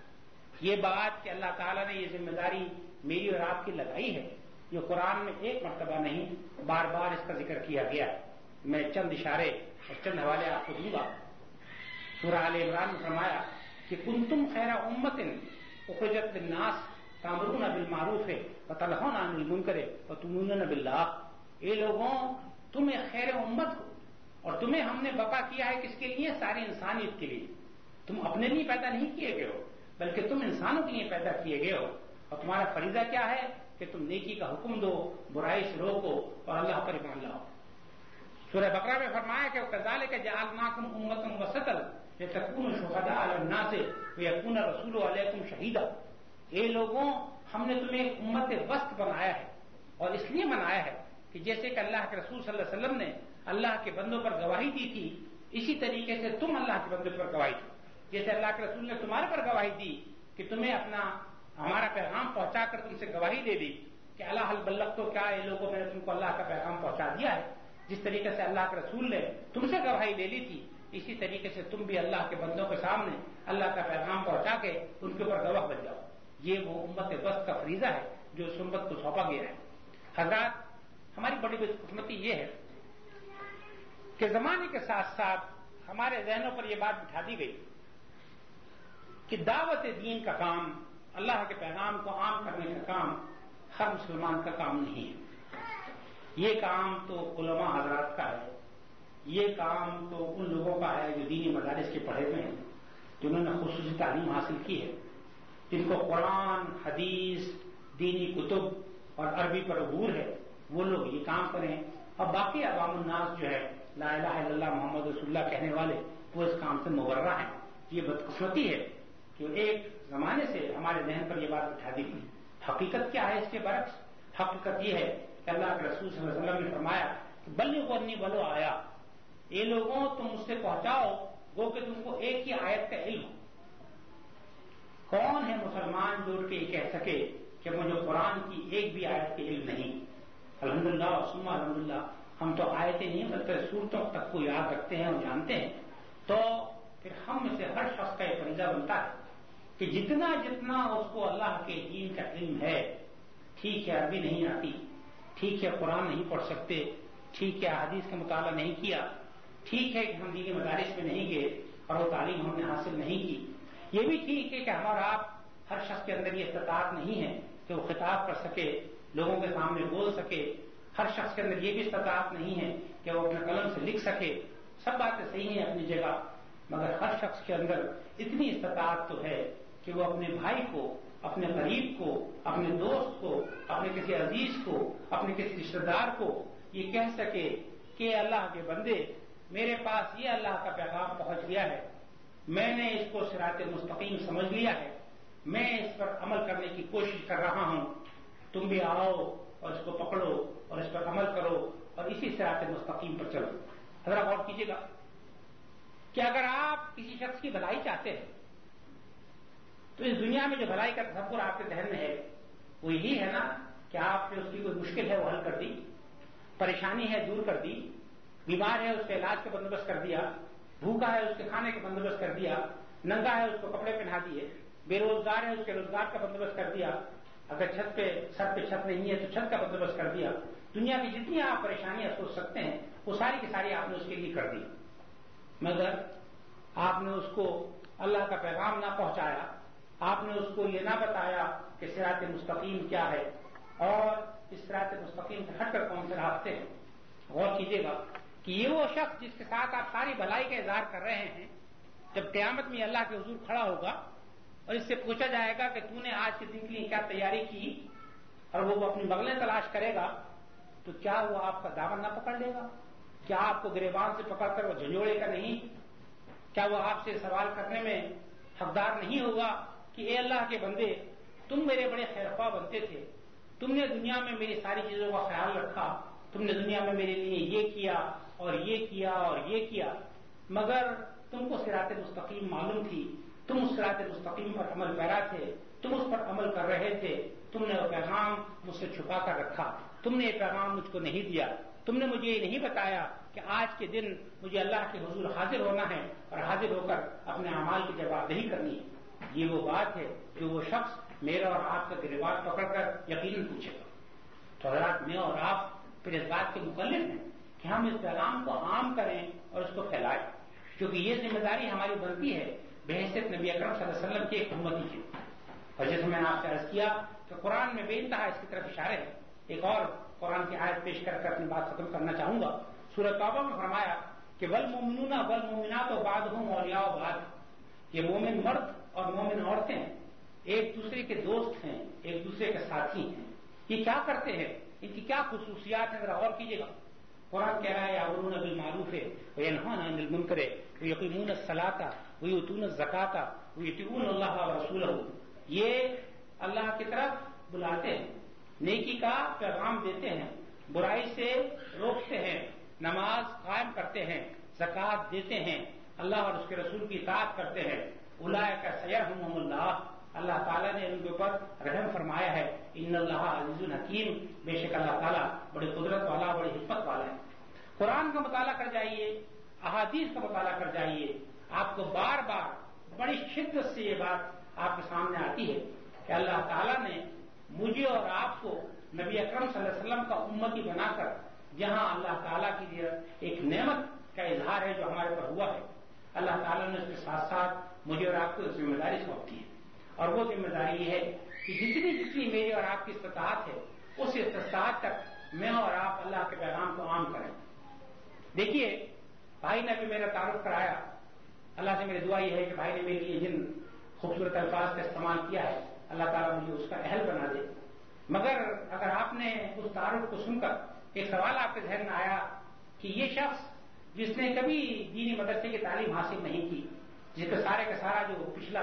B: یہ بات کہ اللہ تعالیٰ نے یہ ذمہ داری میری اور آپ کی لگائی ہے، جو قرآن میں ایک مرتبہ نہیں بار بار اس کا ذکر کیا گیا ہے. میں چند اشارے اور چند حوالے آپ کو دوں گا. سورہ آل عمران میں فرمایا کہ کنتم خیر امت اخرجت للناس تأمرون بالمعروف وتنہون عن المنکر وتؤمنون باللہ. اے لوگوں تم ایک خیر امت ہو اور تمہیں ہم نے بقا کیا ہے کس کے لیے؟ ساری انسانیت کے لیے. تم اپنے لیے پیدا نہیں کیے گئے ہو بلکہ تم انسانوں کے لیے پیدا کیے گئے ہو. اور تمہارا فریضہ کیا ہے کہ تم نیکی کا حکم دو، برائی سے روکو اور اللہ پر ایمان لاؤ. سورہ بقرہ میں فرمایا کہ کذالک جعلناکم امۃ وسطا لتکونوا شہداء علی الناس ویکون الرسول علیکم شہیدا. اے لوگوں ہم نے تمہیں ایک امت وسط بنایا ہے اور اس لیے بنایا ہے کہ جیسے کہ اللہ کے رسول صلی اللہ علیہ وسلم نے اللہ کے بندوں پر گواہی دی تھی اسی طریقے سے تم اللہ کے بندوں پر گواہی دو. جیسے اللہ کے رسول نے تمہارے پر گواہی دی کہ تمہیں اپنا ہمارا پیغام پہنچا کر تم سے گواہی دے دی کہ اللہ حل بلغت تو کیا، اے لوگوں میں نے تم کو اللہ کا پیغام پہنچا دیا ہے. جس طریقے سے اللہ کے رسول نے تم سے گواہی لے لی تھی اسی طریقے سے تم بھی اللہ کے بندوں کے سامنے اللہ کا پیغام پہنچا کے ان کے اوپر گواہ بن جاؤ. یہ وہ امت وسط کا فریضہ ہے جو اس امت کو سونپا گیا ہے. حضرات ہماری بڑی بدقسمتی یہ ہے کہ زمانے کے ساتھ ساتھ ہمارے ذہنوں پر یہ بات بٹھا دی گئی کہ دعوت دین کا کام، اللہ کے پیغام کو عام کرنے کا کام ہر مسلمان کا کام نہیں ہے. یہ کام تو علماء حضرات کا ہے، یہ کام تو ان لوگوں کا ہے جو دینی مدارس کے پڑھے ہوئے ہیں، جنہوں نے خصوصی تعلیم حاصل کی ہے، جن کو قرآن، حدیث، دینی کتب اور عربی پر عبور ہے، وہ لوگ یہ کام کریں، اور باقی عوام الناس جو ہے لا الہ الا اللہ محمد رسول اللہ کہنے والے وہ اس کام سے مبرہ ہیں۔ یہ بدقسمتی ہے کہ ایک زمانے سے ہمارے ذہن پر یہ بات بٹھا دی گئی۔ حقیقت کیا ہے اس کے برعکس؟ حقیقت یہ ہے کہ اللہ کے رسول صلی اللہ علیہ وسلم نے فرمایا کہ بلغوا انی ولو آیا، یہ لوگوں تم مجھ سے پہنچاؤ وہ کہ تم کو ایک ہی آیت کا علم ہو۔ کون ہے مسلمان جو اٹھ کے یہ کہہ سکے کہ مجھے قرآن کی ایک بھی آیت کے علم نہیں؟ الحمدللہ ثم الحمدللہ ہم تو آیتیں نہیں بلکہ صورتوں تک کو یاد رکھتے ہیں اور جانتے ہیں۔ تو پھر ہم میں سے ہر شخص کا یہ فریضہ بنتا ہے کہ جتنا جتنا اس کو اللہ کے دین کا علم ہے، ٹھیک ہے عربی نہیں آتی، ٹھیک ہے قرآن نہیں پڑھ سکتے، ٹھیک ہے حدیث کا مطالعہ نہیں کیا، ٹھیک ہے کہ ہم دینی مدارس میں نہیں گئے اور وہ تعلیم ہم نے حاصل نہیں کی، یہ بھی ٹھیک ہے کہ ہمارا آپ ہر شخص کے اندر یہ استطاعت نہیں ہے کہ وہ خطاب کر سکے، لوگوں کے سامنے بول سکے، ہر شخص کے اندر یہ بھی استطاعت نہیں ہے کہ وہ اپنے قلم سے لکھ سکے۔ سب باتیں صحیح ہیں اپنی جگہ، مگر ہر شخص کے اندر اتنی استطاعت تو ہے کہ وہ اپنے بھائی کو، اپنے قریب کو، اپنے دوست کو، اپنے کسی عزیز کو، اپنے کسی رشتہ دار کو یہ کہہ سکے کہ اللہ کے بندے میرے پاس یہ اللہ کا پیغام پہنچ گیا ہے، میں نے اس کو صراط مستقیم سمجھ لیا ہے، میں اس پر عمل کرنے کی کوشش کر رہا ہوں، تم بھی آؤ اور اس کو پکڑو اور اس پر عمل کرو اور اسی صراط مستقیم پر چلو۔ حضرات غور کیجیے گا کہ اگر آپ کسی شخص کی بھلائی چاہتے ہیں تو اس دنیا میں جو بھلائی کا تصور آپ کے ذہن میں ہے وہ یہی ہے نا کہ آپ نے اس کی کوئی مشکل ہے وہ حل کر دی، پریشانی ہے دور کر دی، بیمار ہے اس کے علاج کا بندوبست کر دیا، بھوکا ہے اس کے کھانے کا بندوبست کر دیا، ننگا ہے اس کو کپڑے پہنا دیے، بے روزگار ہے اس کے روزگار کا بندوبست کر دیا، اگر چھت پہ سر پہ چھت نہیں ہے تو چھت کا بندوبست کر دیا۔ دنیا کی جتنی آپ پریشانیاں سوچ سکتے ہیں وہ ساری کی ساری آپ نے اس کے لیے کر دی، مگر آپ نے اس کو اللہ کا پیغام نہ پہنچایا، آپ نے اس کو یہ نہ بتایا کہ صراط مستقیم کیا ہے اور اس صراط مستقیم سے ہٹ کر کون سے راستے ہیں۔ غور کیجیے گا کہ یہ وہ شخص جس کے ساتھ آپ ساری بھلائی کا اظہار کر رہے ہیں، جب قیامت میں اللہ کے حضور کھڑا ہوگا اور اس سے پوچھا جائے گا کہ تو نے آج کے دن کے لیے کیا تیاری کی، اور وہ اپنی بغلیں تلاش کرے گا، تو کیا وہ آپ کا دامن نہ پکڑ لے گا؟ کیا آپ کو گریبان سے پکڑ کر وہ جھنجھوڑے گا نہیں؟ کیا وہ آپ سے سوال کرنے میں حقدار نہیں ہوگا کہ اے اللہ کے بندے تم میرے بڑے خیرخواہ بنتے تھے، تم نے دنیا میں میری ساری چیزوں کا خیال رکھا، تم نے دنیا میں میرے لیے یہ کیا اور یہ کیا اور یہ کیا، مگر تم کو صراط مستقیم معلوم تھی، تم اس صراط مستقیم پر عمل پیرا تھے، تم اس پر عمل کر رہے تھے، تم نے وہ پیغام مجھ سے چھپا کر رکھا، تم نے یہ پیغام مجھ کو نہیں دیا، تم نے مجھے یہ نہیں بتایا کہ آج کے دن مجھے اللہ کے حضور حاضر ہونا ہے اور حاضر ہو کر اپنے اعمال کی جواب دہی کرنی ہے۔ یہ وہ بات ہے جو وہ شخص میرا اور آپ کا گریبان پکڑ کر یقیناً پوچھے گا۔ تو حضرات میں اور آپ پھر اس بات کے مکلف ہیں کہ ہم اس پیغام کو عام کریں اور اس کو پھیلائیں، کیونکہ یہ ذمہ داری ہماری بنتی ہے بحیثیت نبی اکرم صلی اللہ علیہ وسلم کے ایک امتی کی۔ اور جیسے میں نے آپ سے عرض کیا کہ قرآن میں بے انتہا اس کی طرف اشارے ہیں۔ ایک اور قرآن کی آیت پیش کر کر اپنی بات ختم کرنا چاہوں گا۔ سورہ توبہ میں فرمایا کہ والمؤمنون والمؤمنات بعضهم اولیاء بعض، یہ مومن مرد اور مومن عورتیں ایک دوسرے کے دوست ہیں، ایک دوسرے کے ساتھی ہیں۔ یہ کیا کرتے ہیں؟ ان کی کیا خصوصیات ہیں؟ ذرا غور کیجیے گا۔ قرآن کہہ رہا ہے یأمرون بالمعروف وینہون عن المنکر ویقیمون الصلاۃ ویؤتون الزکاۃ ویطیعون اللہ ورسولہ، یہ اللہ کی طرف بلاتے ہیں، نیکی کا پیغام دیتے ہیں، برائی سے روکتے ہیں، نماز قائم کرتے ہیں، زکوٰۃ دیتے ہیں، اللہ اور اس کے رسول کی اطاعت کرتے ہیں۔ اولئک سیرحمہم اللہ، اللہ تعالیٰ نے ان کے اوپر رحم فرمایا ہے۔ ان اللہ عزیز الحکیم، بے شک اللہ تعالیٰ بڑی قدرت والا، بڑی حکمت والا ہے۔ قرآن کا مطالعہ کر جائیے، احادیث کا مطالعہ کر جائیے، آپ کو بار بار بڑی شدت سے یہ بات آپ کے سامنے آتی ہے کہ اللہ تعالیٰ نے مجھے اور آپ کو نبی اکرم صلی اللہ علیہ وسلم کا امتی بنا کر جہاں اللہ تعالیٰ کی لیے ایک نعمت کا اظہار ہے جو ہمارے پر ہوا ہے، اللہ تعالیٰ نے اس کے ساتھ ساتھ مجھے اور آپ کو ذمہ داری سونپی ہے، اور وہ ذمہ داری یہ ہے کہ جتنی جتنی میری اور آپ کی استطاعت ہے اس استطاعت تک میں اور آپ اللہ کے پیغام کو عام کریں۔ دیکھیے بھائی نے بھی میرا تعارف کرایا. اللہ سے میری دعا یہ ہے کہ بھائی نے میرے لیے جن خوبصورت الفاظ کا استعمال کیا ہے اللہ تعالیٰ مجھے اس کا اہل بنا دے. مگر اگر آپ نے اس تعارف کو سن کر ایک سوال آپ کے ذہن میں آیا کہ یہ شخص جس نے کبھی دینی مدرسے کی تعلیم حاصل نہیں کی، جس کا سارے کا سارا جو پچھلا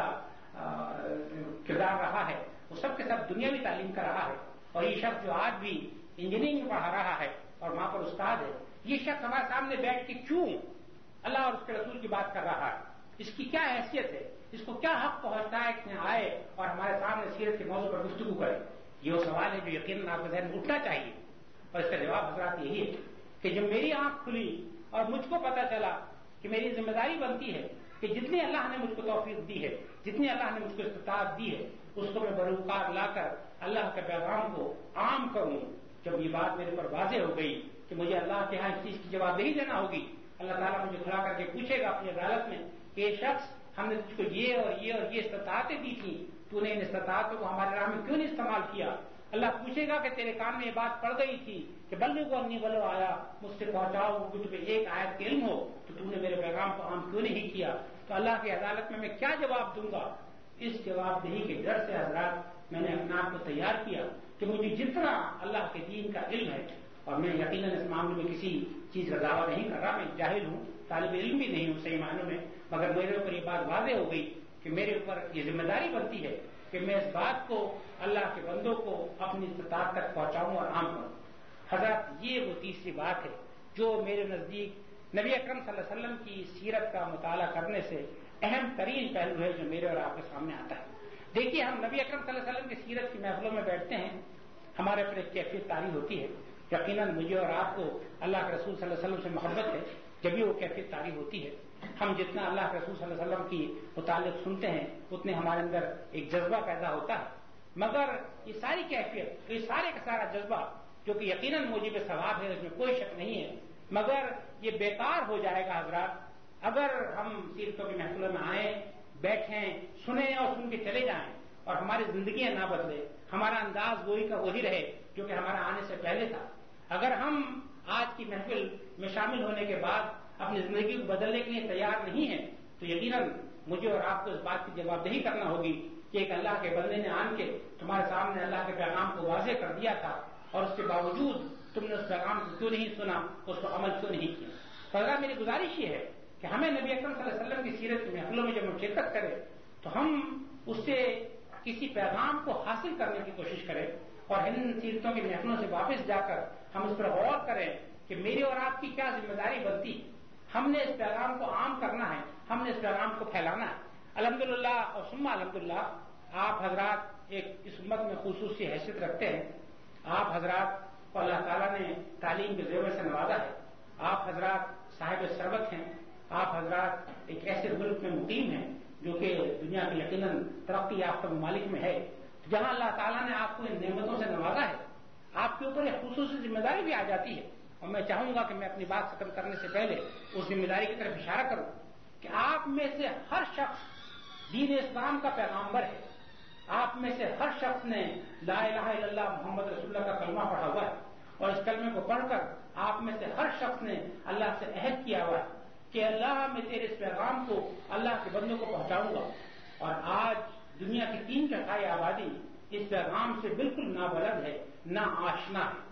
B: کردار رہا ہے وہ سب کے سب دنیاوی تعلیم کا رہا ہے، اور یہ شخص جو آج بھی انجینئرنگ پڑھا رہا ہے اور وہاں پر استاد ہے، یہ شخص ہمارے سامنے بیٹھ کے کیوں اللہ اور اس کے رسول کی بات کر رہا ہے؟ اس کی کیا حیثیت ہے؟ اس کو کیا حق پہنچتا ہے کہ آئے اور ہمارے سامنے سیرت کے موضوع پر گفتگو کرے؟ یہ وہ سوال ہے جو یقیناً آپ کے ذہن میں اٹھنا چاہیے. اور اس کا جواب حضرات یہی ہے کہ جب میری آنکھ کھلی اور مجھ کو پتا چلا کہ میری ذمہ داری بنتی ہے کہ جتنی اللہ نے مجھ کو توفیق دی ہے، جتنی اللہ نے مجھ کو استطاعت دی ہے، اس کو میں بروکار لا کر اللہ کے پیغام کو عام کروں. جب یہ بات میرے پر واضح ہو گئی کہ مجھے اللہ کے ہاں اس چیز کی جواب دہی دینا ہوگی، اللہ تعالیٰ مجھے کھڑا کر کے پوچھے گا اپنی عدالت میں کہ یہ شخص ہم نے تجھ کو یہ اور یہ اور یہ استطاعتیں دی تھیں، تو نے ان استطاعتوں کو ہمارے راہ میں کیوں نہیں استعمال کیا؟ اللہ پوچھے گا کہ تیرے کان میں یہ بات پڑ گئی تھی کہ بلغوا انی ولو آیا، مجھ سے پہنچاؤ کہ تمہیں ایک آیت کے علم ہو تو تم نے میرے پیغام کو عام کیوں نہیں کیا؟ تو اللہ کی عدالت میں میں کیا جواب دوں گا؟ اس جواب دہی کے ڈر سے حضرات میں نے اپنے آپ کو تیار کیا کہ مجھے جتنا اللہ کے دین کا علم ہے، اور میں یقیناً اس معاملے میں کسی چیز کا دعویٰ نہیں کر رہا، میں جاہل ہوں، طالب علم بھی نہیں ہوں صحیح معنوں میں، مگر میرے اوپر یہ بات واضح ہو گئی کہ میرے اوپر یہ ذمہ داری بنتی ہے کہ میں اس بات کو اللہ کے بندوں کو اپنی استطاعت تک پہنچاؤں اور عام کروں. حضرات یہ وہ تیسری بات ہے جو میرے نزدیک نبی اکرم صلی اللہ علیہ وسلم کی سیرت کا مطالعہ کرنے سے اہم ترین پہلو ہے جو میرے اور آپ کے سامنے آتا ہے. دیکھیے، ہم نبی اکرم صلی اللہ علیہ وسلم کی سیرت کی محفلوں میں بیٹھتے ہیں، ہمارے اوپر ایک کیفیت طاری ہوتی ہے. یقیناً مجھے اور آپ کو اللہ کے رسول صلی اللہ علیہ وسلم سے محبت ہے، جبھی وہ کیفیت طاری ہوتی ہے. ہم جتنا اللہ کے رسول صلی اللہ علیہ وسلم کی متعلق سنتے ہیں اتنے ہمارے اندر ایک جذبہ پیدا ہوتا ہے. مگر یہ ساری کیفیت، یہ سارے کا سارا جذبہ جو کہ یقیناً موجب ثواب ہے، اس میں کوئی شک نہیں ہے، مگر یہ بیکار ہو جائے گا حضرات اگر ہم سیرتوں کی محفلوں میں آئیں، بیٹھیں، سنیں اور سن کے چلے جائیں اور ہماری زندگیاں نہ بدلے، ہمارا انداز وہی کا وہی رہے جو کہ ہمارا آنے سے پہلے تھا. اگر ہم آج کی محفل میں شامل ہونے کے بعد اپنی زندگی کو بدلنے کے لیے تیار نہیں ہیں تو یقیناً مجھے اور آپ کو اس بات کی جواب دہی کرنا ہوگی کہ ایک اللہ کے بندے نے آن کے تمہارے سامنے اللہ کے پیغام کو واضح کر دیا تھا اور اس کے باوجود تم نے اس پیغام کو کیوں نہیں سنا، اس کو عمل کیوں نہیں کیا. تو اگر میری گزارش یہ ہے کہ ہمیں نبی اکرم صلی اللہ علیہ وسلم کی سیرت کی محفلوں میں جب ہم شرکت کریں تو ہم اس سے کسی پیغام کو حاصل کرنے کی کوشش کریں اور ان سیرتوں کی محفلوں سے واپس جا کر ہم اس پر غور کریں کہ میری اور آپ کی کیا ذمہ داری بنتی. ہم نے اس پیغام کو عام کرنا ہے، ہم نے اس پیغام کو پھیلانا ہے. الحمدللہ اور ثم الحمدللہ آپ حضرات ایک اس امت میں خصوصی حیثیت رکھتے ہیں. آپ حضرات کو اللہ تعالیٰ نے تعلیم کے زیور سے نوازا ہے. آپ حضرات صاحب ثروت ہیں. آپ حضرات ایک ایسے ملک میں مقیم ہیں جو کہ دنیا کے یقیناً ترقی یافتہ ممالک میں ہے، جہاں اللہ تعالیٰ نے آپ کو ان نعمتوں سے نوازا ہے. آپ کے اوپر ایک خصوصی ذمہ داری بھی آ جاتی ہے اور میں چاہوں گا کہ میں اپنی بات ختم کرنے سے پہلے اس ذمہ داری کی طرف اشارہ کروں کہ آپ میں سے ہر شخص دین اسلام کا پیغامبر ہے. آپ میں سے ہر شخص نے لا الہ الا اللہ محمد رسول اللہ کا کلمہ پڑھا ہوا ہے اور اس کلمے کو پڑھ کر آپ میں سے ہر شخص نے اللہ سے عہد کیا ہوا ہے کہ اللہ میں تیرے اس پیغام کو اللہ کے بندوں کو پہنچاؤں گا. اور آج دنیا کی تین چوتھائی آبادی اس پیغام سے بالکل نابلد ہے، نہ آشنا ہے.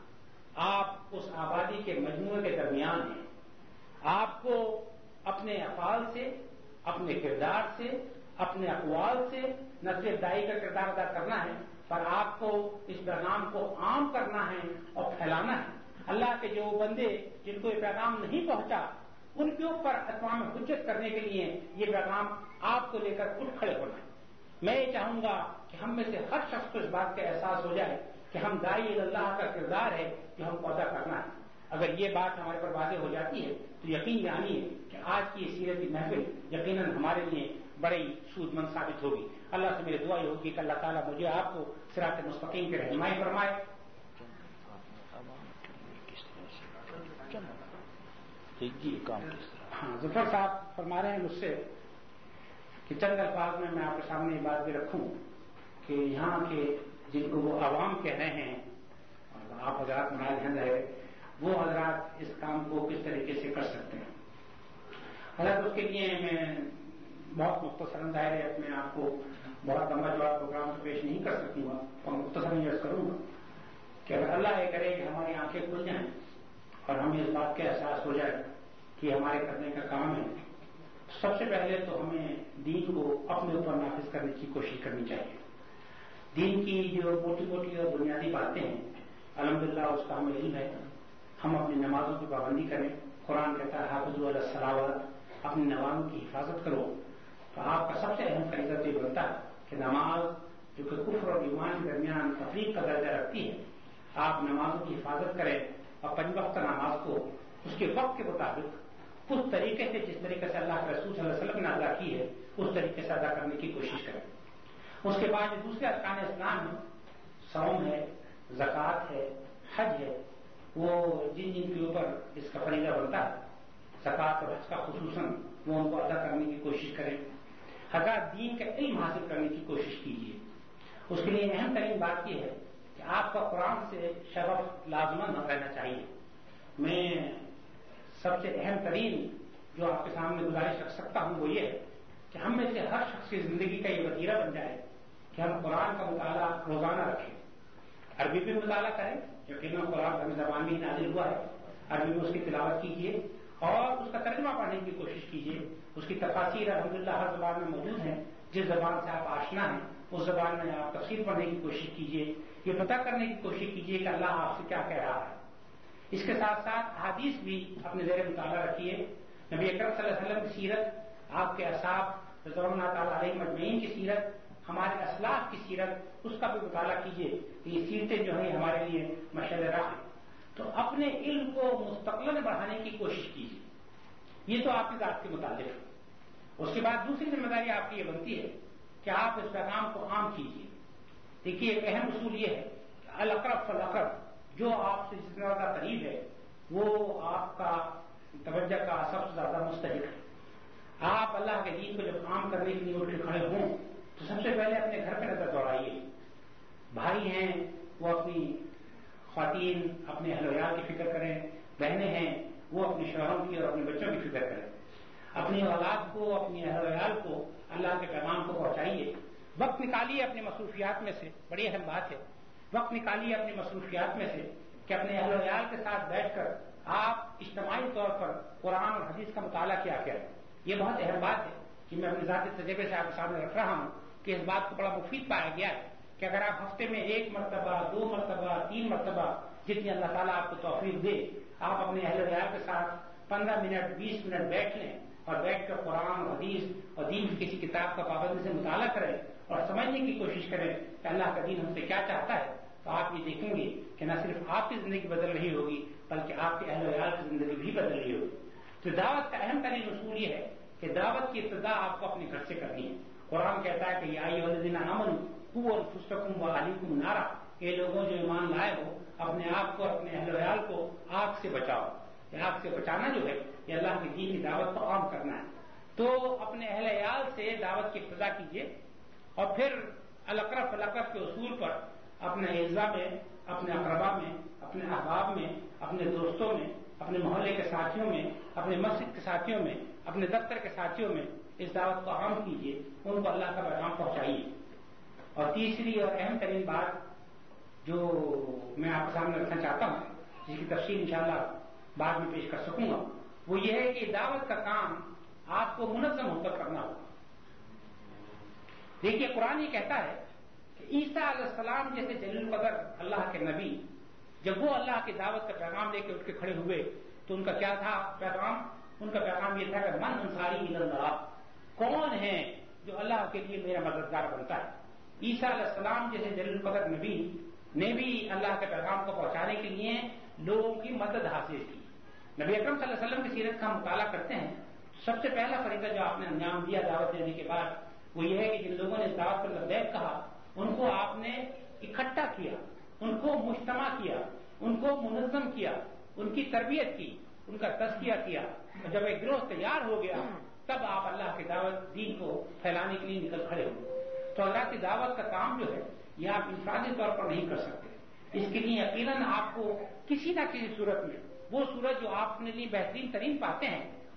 B: آپ اس آبادی کے مجموعے کے درمیان ہیں. آپ کو اپنے افعال سے، اپنے کردار سے، اپنے اقوال سے نہ صرف داعی کا کردار ادا کرنا ہے پر آپ کو اس پیغام کو عام کرنا ہے اور پھیلانا ہے. اللہ کے جو بندے جن کو یہ پیغام نہیں پہنچا ان کے اوپر اتمام حجت کرنے کے لیے یہ پیغام آپ کو لے کر اٹھ کھڑے ہونا ہے. میں یہ چاہوں گا کہ ہم میں سے ہر شخص کو اس بات کا احساس ہو جائے کہ ہم داعی اللہ کا کردار ہے جو ہم کو ادا کرنا ہے. اگر یہ بات ہمارے پر واضح ہو جاتی ہے تو یقین جانیے کہ آج کی یہ سیرتی محفل یقیناً ہمارے لیے بڑی سود مند ثابت ہوگی. اللہ سے میری دعا یہ ہوگی کہ اللہ تعالیٰ مجھے آپ کو صراط مستقیم کی رہنمائی فرمائے. ہاں، ظفر صاحب فرما رہے ہیں مجھ سے کہ چند الفاظ میں میں آپ کے سامنے یہ بات بھی رکھوں کہ یہاں کے جن کو وہ عوام کہہ رہے ہیں اور آپ حضرات ہمارے ذہن رہے وہ حضرات اس کام کو کس طریقے سے کر سکتے ہیں. حالانکہ اس کے لیے میں بہت مختصر ظاہر ہے میں آپ کو بہت لمبا جواب پروگرام سے پیش نہیں کر سکوں گا اور مختصر عرض کروں گا کہ اگر اللہ یہ کرے کہ ہماری آنکھیں کھل جائیں اور ہمیں اس بات کا احساس ہو جائے کہ ہمارے کرنے کا کام ہے، تو سب سے پہلے تو ہمیں دین کو اپنے اوپر نافذ کرنے کی کوشش کرنی چاہیے. دین کی جو موٹی موٹی اور بنیادی باتیں ہیں الحمدللہ اس کا ہمیں علم ہے. ہم اپنی نمازوں کی پابندی کریں. قرآن کہتا ہے حافظوا علی الصلوات، اپنی نمازوں کی حفاظت کرو. تو آپ کا سب سے اہم فریضہ یہ بنتا ہے کہ نماز جو کہ کفر اور ایمان کے درمیان تفریق کا درجہ رکھتی ہے، آپ نمازوں کی حفاظت کریں اور پنج وقت نماز کو اس کے وقت کے مطابق اس طریقے سے جس طریقے سے اللہ کے رسول صلی اللہ علیہ وسلم نے ادا کی ہے اس طریقے سے ادا کرنے کی کوشش کریں. اس کے بعد جو دوسرے ارکان اسلام ہیں، صوم ہے، زکوٰۃ ہے، حج ہے، وہ جن جن کے اوپر اس کا فریضہ بنتا ہے زکوٰۃ اور حج کا خصوصاً وہ ان کو ادا کرنے کی کوشش کریں. حضرات دین کا علم حاصل کرنے کی کوشش کیجیے. اس کے لیے اہم ترین بات یہ ہے کہ آپ کا قرآن سے شغف لازماً رہنا چاہیے. میں سب سے اہم ترین جو آپ کے سامنے گزارش رکھ سکتا ہوں وہ یہ ہے کہ ہم میں سے ہر شخص کی زندگی کا یہ وتیرہ بن جائے کہ ہم قرآن کا مطالعہ روزانہ رکھیں. عربی میں مطالعہ کریں کیونکہ قرآن عربی زبان میں ہی نازل ہوا ہے. عربی میں اس کی تلاوت کیجیے اور اس کا ترجمہ پڑھنے کی کوشش کیجیے. اس کی تفاسیر الحمدللہ ہر زبان میں موجود ہیں. جس زبان سے آپ آشنا ہیں اس زبان میں آپ تفسیر پڑھنے کی کوشش کیجیے. یہ پتہ کرنے کی کوشش کیجیے کہ اللہ آپ سے کیا کہہ رہا ہے. اس کے ساتھ ساتھ احادیث بھی اپنے زیر مطالعہ رکھیے. نبی اکرم صلی اللہ علیہ وسلم کی سیرت، آپ کے اصحاب رضوان اللہ تعالیٰ علیہ مجمعین کی سیرت، ہمارے اسلاف کی سیرت، اس کا بھی مطالعہ کیجیے. یہ سیرتیں جو ہیں ہمارے لیے مشعل راہ ہیں. تو اپنے علم کو مستقلاً بڑھانے کی کوشش کیجیے. یہ تو آپ کی ذات کے متعلق ہے. اس کے بعد دوسری ذمہ داری آپ کی یہ بنتی ہے کہ آپ اس پیغام کو عام کیجیے. دیکھیے ایک اہم اصول یہ ہے کہ الاقرب فالاقرب، جو آپ سے جتنا زیادہ قریب ہے وہ آپ کا توجہ کا سب سے زیادہ مستحق ہے. آپ اللہ کے دین کو جب عام کرنے کے لیے اٹھ کے کھڑے ہوں تو سب سے پہلے اپنے گھر پہ نظر دوڑائیے. بھائی ہیں وہ اپنی خواتین اپنے اہل و عیال کی فکر کریں، بہنیں ہیں وہ اپنے شوہروں کی اور اپنے بچوں کی فکر کریں. اپنی اولاد کو اپنی اہل و عیال کو اللہ کے پیغام کو پہنچائیے. وقت نکالیے اپنی مصروفیات میں سے، بڑی اہم بات ہے، وقت نکالیے اپنی مصروفیات میں سے کہ اپنے اہل و عیال کے ساتھ بیٹھ کر آپ اجتماعی طور پر قرآن اور حدیث کا مطالعہ کیا کریں. یہ بہت اہم بات ہے کہ میں اپنے ذاتی تجربے سے آپ کے سامنے رکھ رہا ہوں کہ اس بات کو بڑا مفید پایا گیا ہے کہ اگر آپ ہفتے میں ایک مرتبہ، دو مرتبہ، تین مرتبہ جتنی اللہ تعالیٰ آپ کو توفیق دے، آپ اپنے اہل و عیال کے ساتھ پندرہ منٹ بیس منٹ بیٹھ لیں اور بیٹھ کر قرآن اور حدیث اور دین کی کسی کتاب کا پابندی سے مطالعہ کریں اور سمجھنے کی کوشش کریں کہ اللہ کا دین ہم سے کیا چاہتا ہے، تو آپ یہ دیکھیں گے کہ نہ صرف آپ کی زندگی بدل رہی ہوگی بلکہ آپ کے اہل و عیال کی زندگی بھی بدل رہی ہوگی. تو دعوت کا اہم ترین اصول یہ ہے کہ دعوت کی ابتدا آپ کو اپنے گھر سے کرنی ہے. قرآن کہتا ہے کہ یا ایھا الذین آمنوا قوا انفسکم واہلیکم نارا، اے لوگوں جو ایمان لائے ہو اپنے آپ کو اور اپنے اہل و عیال کو آگ سے بچاؤ. یہ آگ سے بچانا جو ہے یہ اللہ کی دین کی دعوت کو عام کرنا ہے. تو اپنے اہل عیال سے دعوت کی ابتدا کیجیے اور پھر الاقرب فالاقرب کے اصول پر اپنے اعزا میں، اپنے اقربا میں، اپنے احباب میں، اپنے دوستوں میں، اپنے محلے کے ساتھیوں میں، اپنے مسجد کے ساتھیوں میں، اپنے دفتر کے ساتھیوں میں اس دعوت کو عام کیجیے، ان کو اللہ کا پیغام پہنچائیے. اور تیسری اور اہم ترین بات جو میں آپ کے سامنے رکھنا چاہتا ہوں، جس کی تفصیل انشاءاللہ بعد میں پیش کر سکوں گا، وہ یہ ہے کہ دعوت کا کام آپ کو منظم ہو کر کرنا ہوگا. دیکھیے قرآن یہ کہتا ہے کہ عیسیٰ علیہ السلام جیسے جلیل القدر اللہ کے نبی جب وہ اللہ کی دعوت کا پیغام لے کے اٹھ کے کھڑے ہوئے تو ان کا کیا تھا پیغام؟ ان کا پیغام یہ تھا کہ من انصاری الی اللہ، کون ہے جو اللہ کے لیے میرا مددگار بنتا ہے. عیسیٰ علیہ السلام جیسے جلیل القدر نبی نے بھی اللہ کے پیغام کو پہنچانے کے لیے لوگوں کی مدد حاصل کی. نبی اکرم صلی اللہ علیہ وسلم کی سیرت کا مطالعہ کرتے ہیں، سب سے پہلا فریضہ جو آپ نے انجام دیا دعوت دینے کے بعد وہ یہ ہے کہ جن لوگوں نے دعوت پر لبیک کہا ان کو آپ نے اکٹھا کیا، ان کو مجتمع کیا، ان کو منظم کیا، ان کی تربیت کی، ان کا تزکیہ کیا. اور جب ایک گروہ تیار ہو گیا تب آپ اللہ کی دعوت دین کو پھیلانے کے لیے نکل کھڑے ہوئے. تو اللہ کی دعوت کا کام جو ہے یہ آپ انفرادی طور پر نہیں کر سکتے. اس کے لیے یقیناً آپ کو کسی نہ کسی صورت میں وہ صورت جو آپ اپنے لیے بہترین ترین پاتے ہیں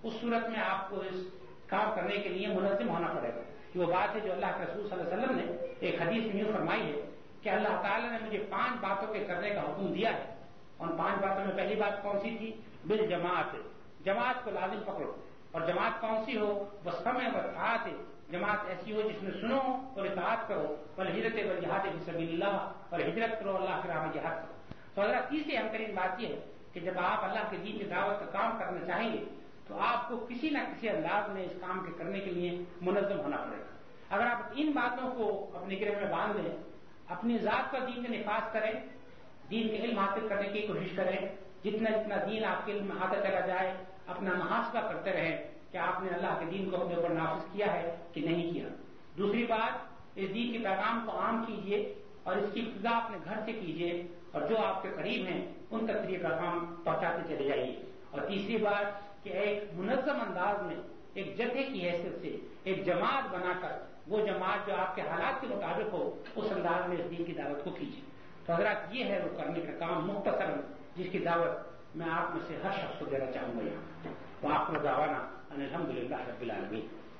B: اس صورت میں آپ کو اس کام کرنے کے لیے منظم ہونا پڑے گا. وہ بات ہے جو اللہ کے رسول صلی اللہ علیہ وسلم نے ایک حدیث میں یوں فرمائی ہے کہ اللہ تعالیٰ نے مجھے پانچ باتوں کے کرنے کا حکم دیا ہے. ان پانچ باتوں میں پہلی بات کون سی تھی؟ بالجماعت، جماعت کو لازم پکڑو. اور جماعت کون سی ہو؟ وسمع واطاعت، جماعت ایسی ہو جس میں سنو اور اطاعت کرو. والہجرت والجہاد فی سبیل اللہ، اور ہجرت کرو اللہ کی راہ میں جہاد کرو. تو اگر تیسری اہم ترین بات یہ ہے کہ جب آپ اللہ کے دین کی دعوت کا کام کرنا چاہیں گے تو آپ کو کسی نہ کسی انداز میں اس کام کے کرنے کے لیے منظم ہونا پڑے گا. اگر آپ ان باتوں کو اپنے گرہ میں باندھ لیں، اپنی ذات پر دین کا نفاذ کریں، دین کے علم حاصل کرنے کی کوشش کریں، جتنا جتنا دین آپ کے علم میں آتا چلا جائے اپنا محاسبہ کرتے رہیں کہ آپ نے اللہ کے دین کو اپنے اوپر نافذ کیا ہے کہ نہیں کیا. دوسری بات، اس دین کے پیغام کو عام کیجیے اور اس کی ابتدا اپنے گھر سے کیجیے اور جو آپ کے قریب ہیں ان تک یہ پیغام پہنچاتے چلے جائیے. اور تیسری بات کہ ایک منظم انداز میں ایک جتھے کی حیثیت سے ایک جماعت بنا کر وہ جماعت جو آپ کے حالات کے مطابق ہو اس انداز میں اس دین کی دعوت کو کیجیے. تو حضرات یہ ہے وہ کرنے کا کام مختصر جس کی دعوت میں آپ میں سے ہر شخص کو دینا چاہوں گا. یہاں وآخر دعوانا ان الحمد للہ رب العالمین.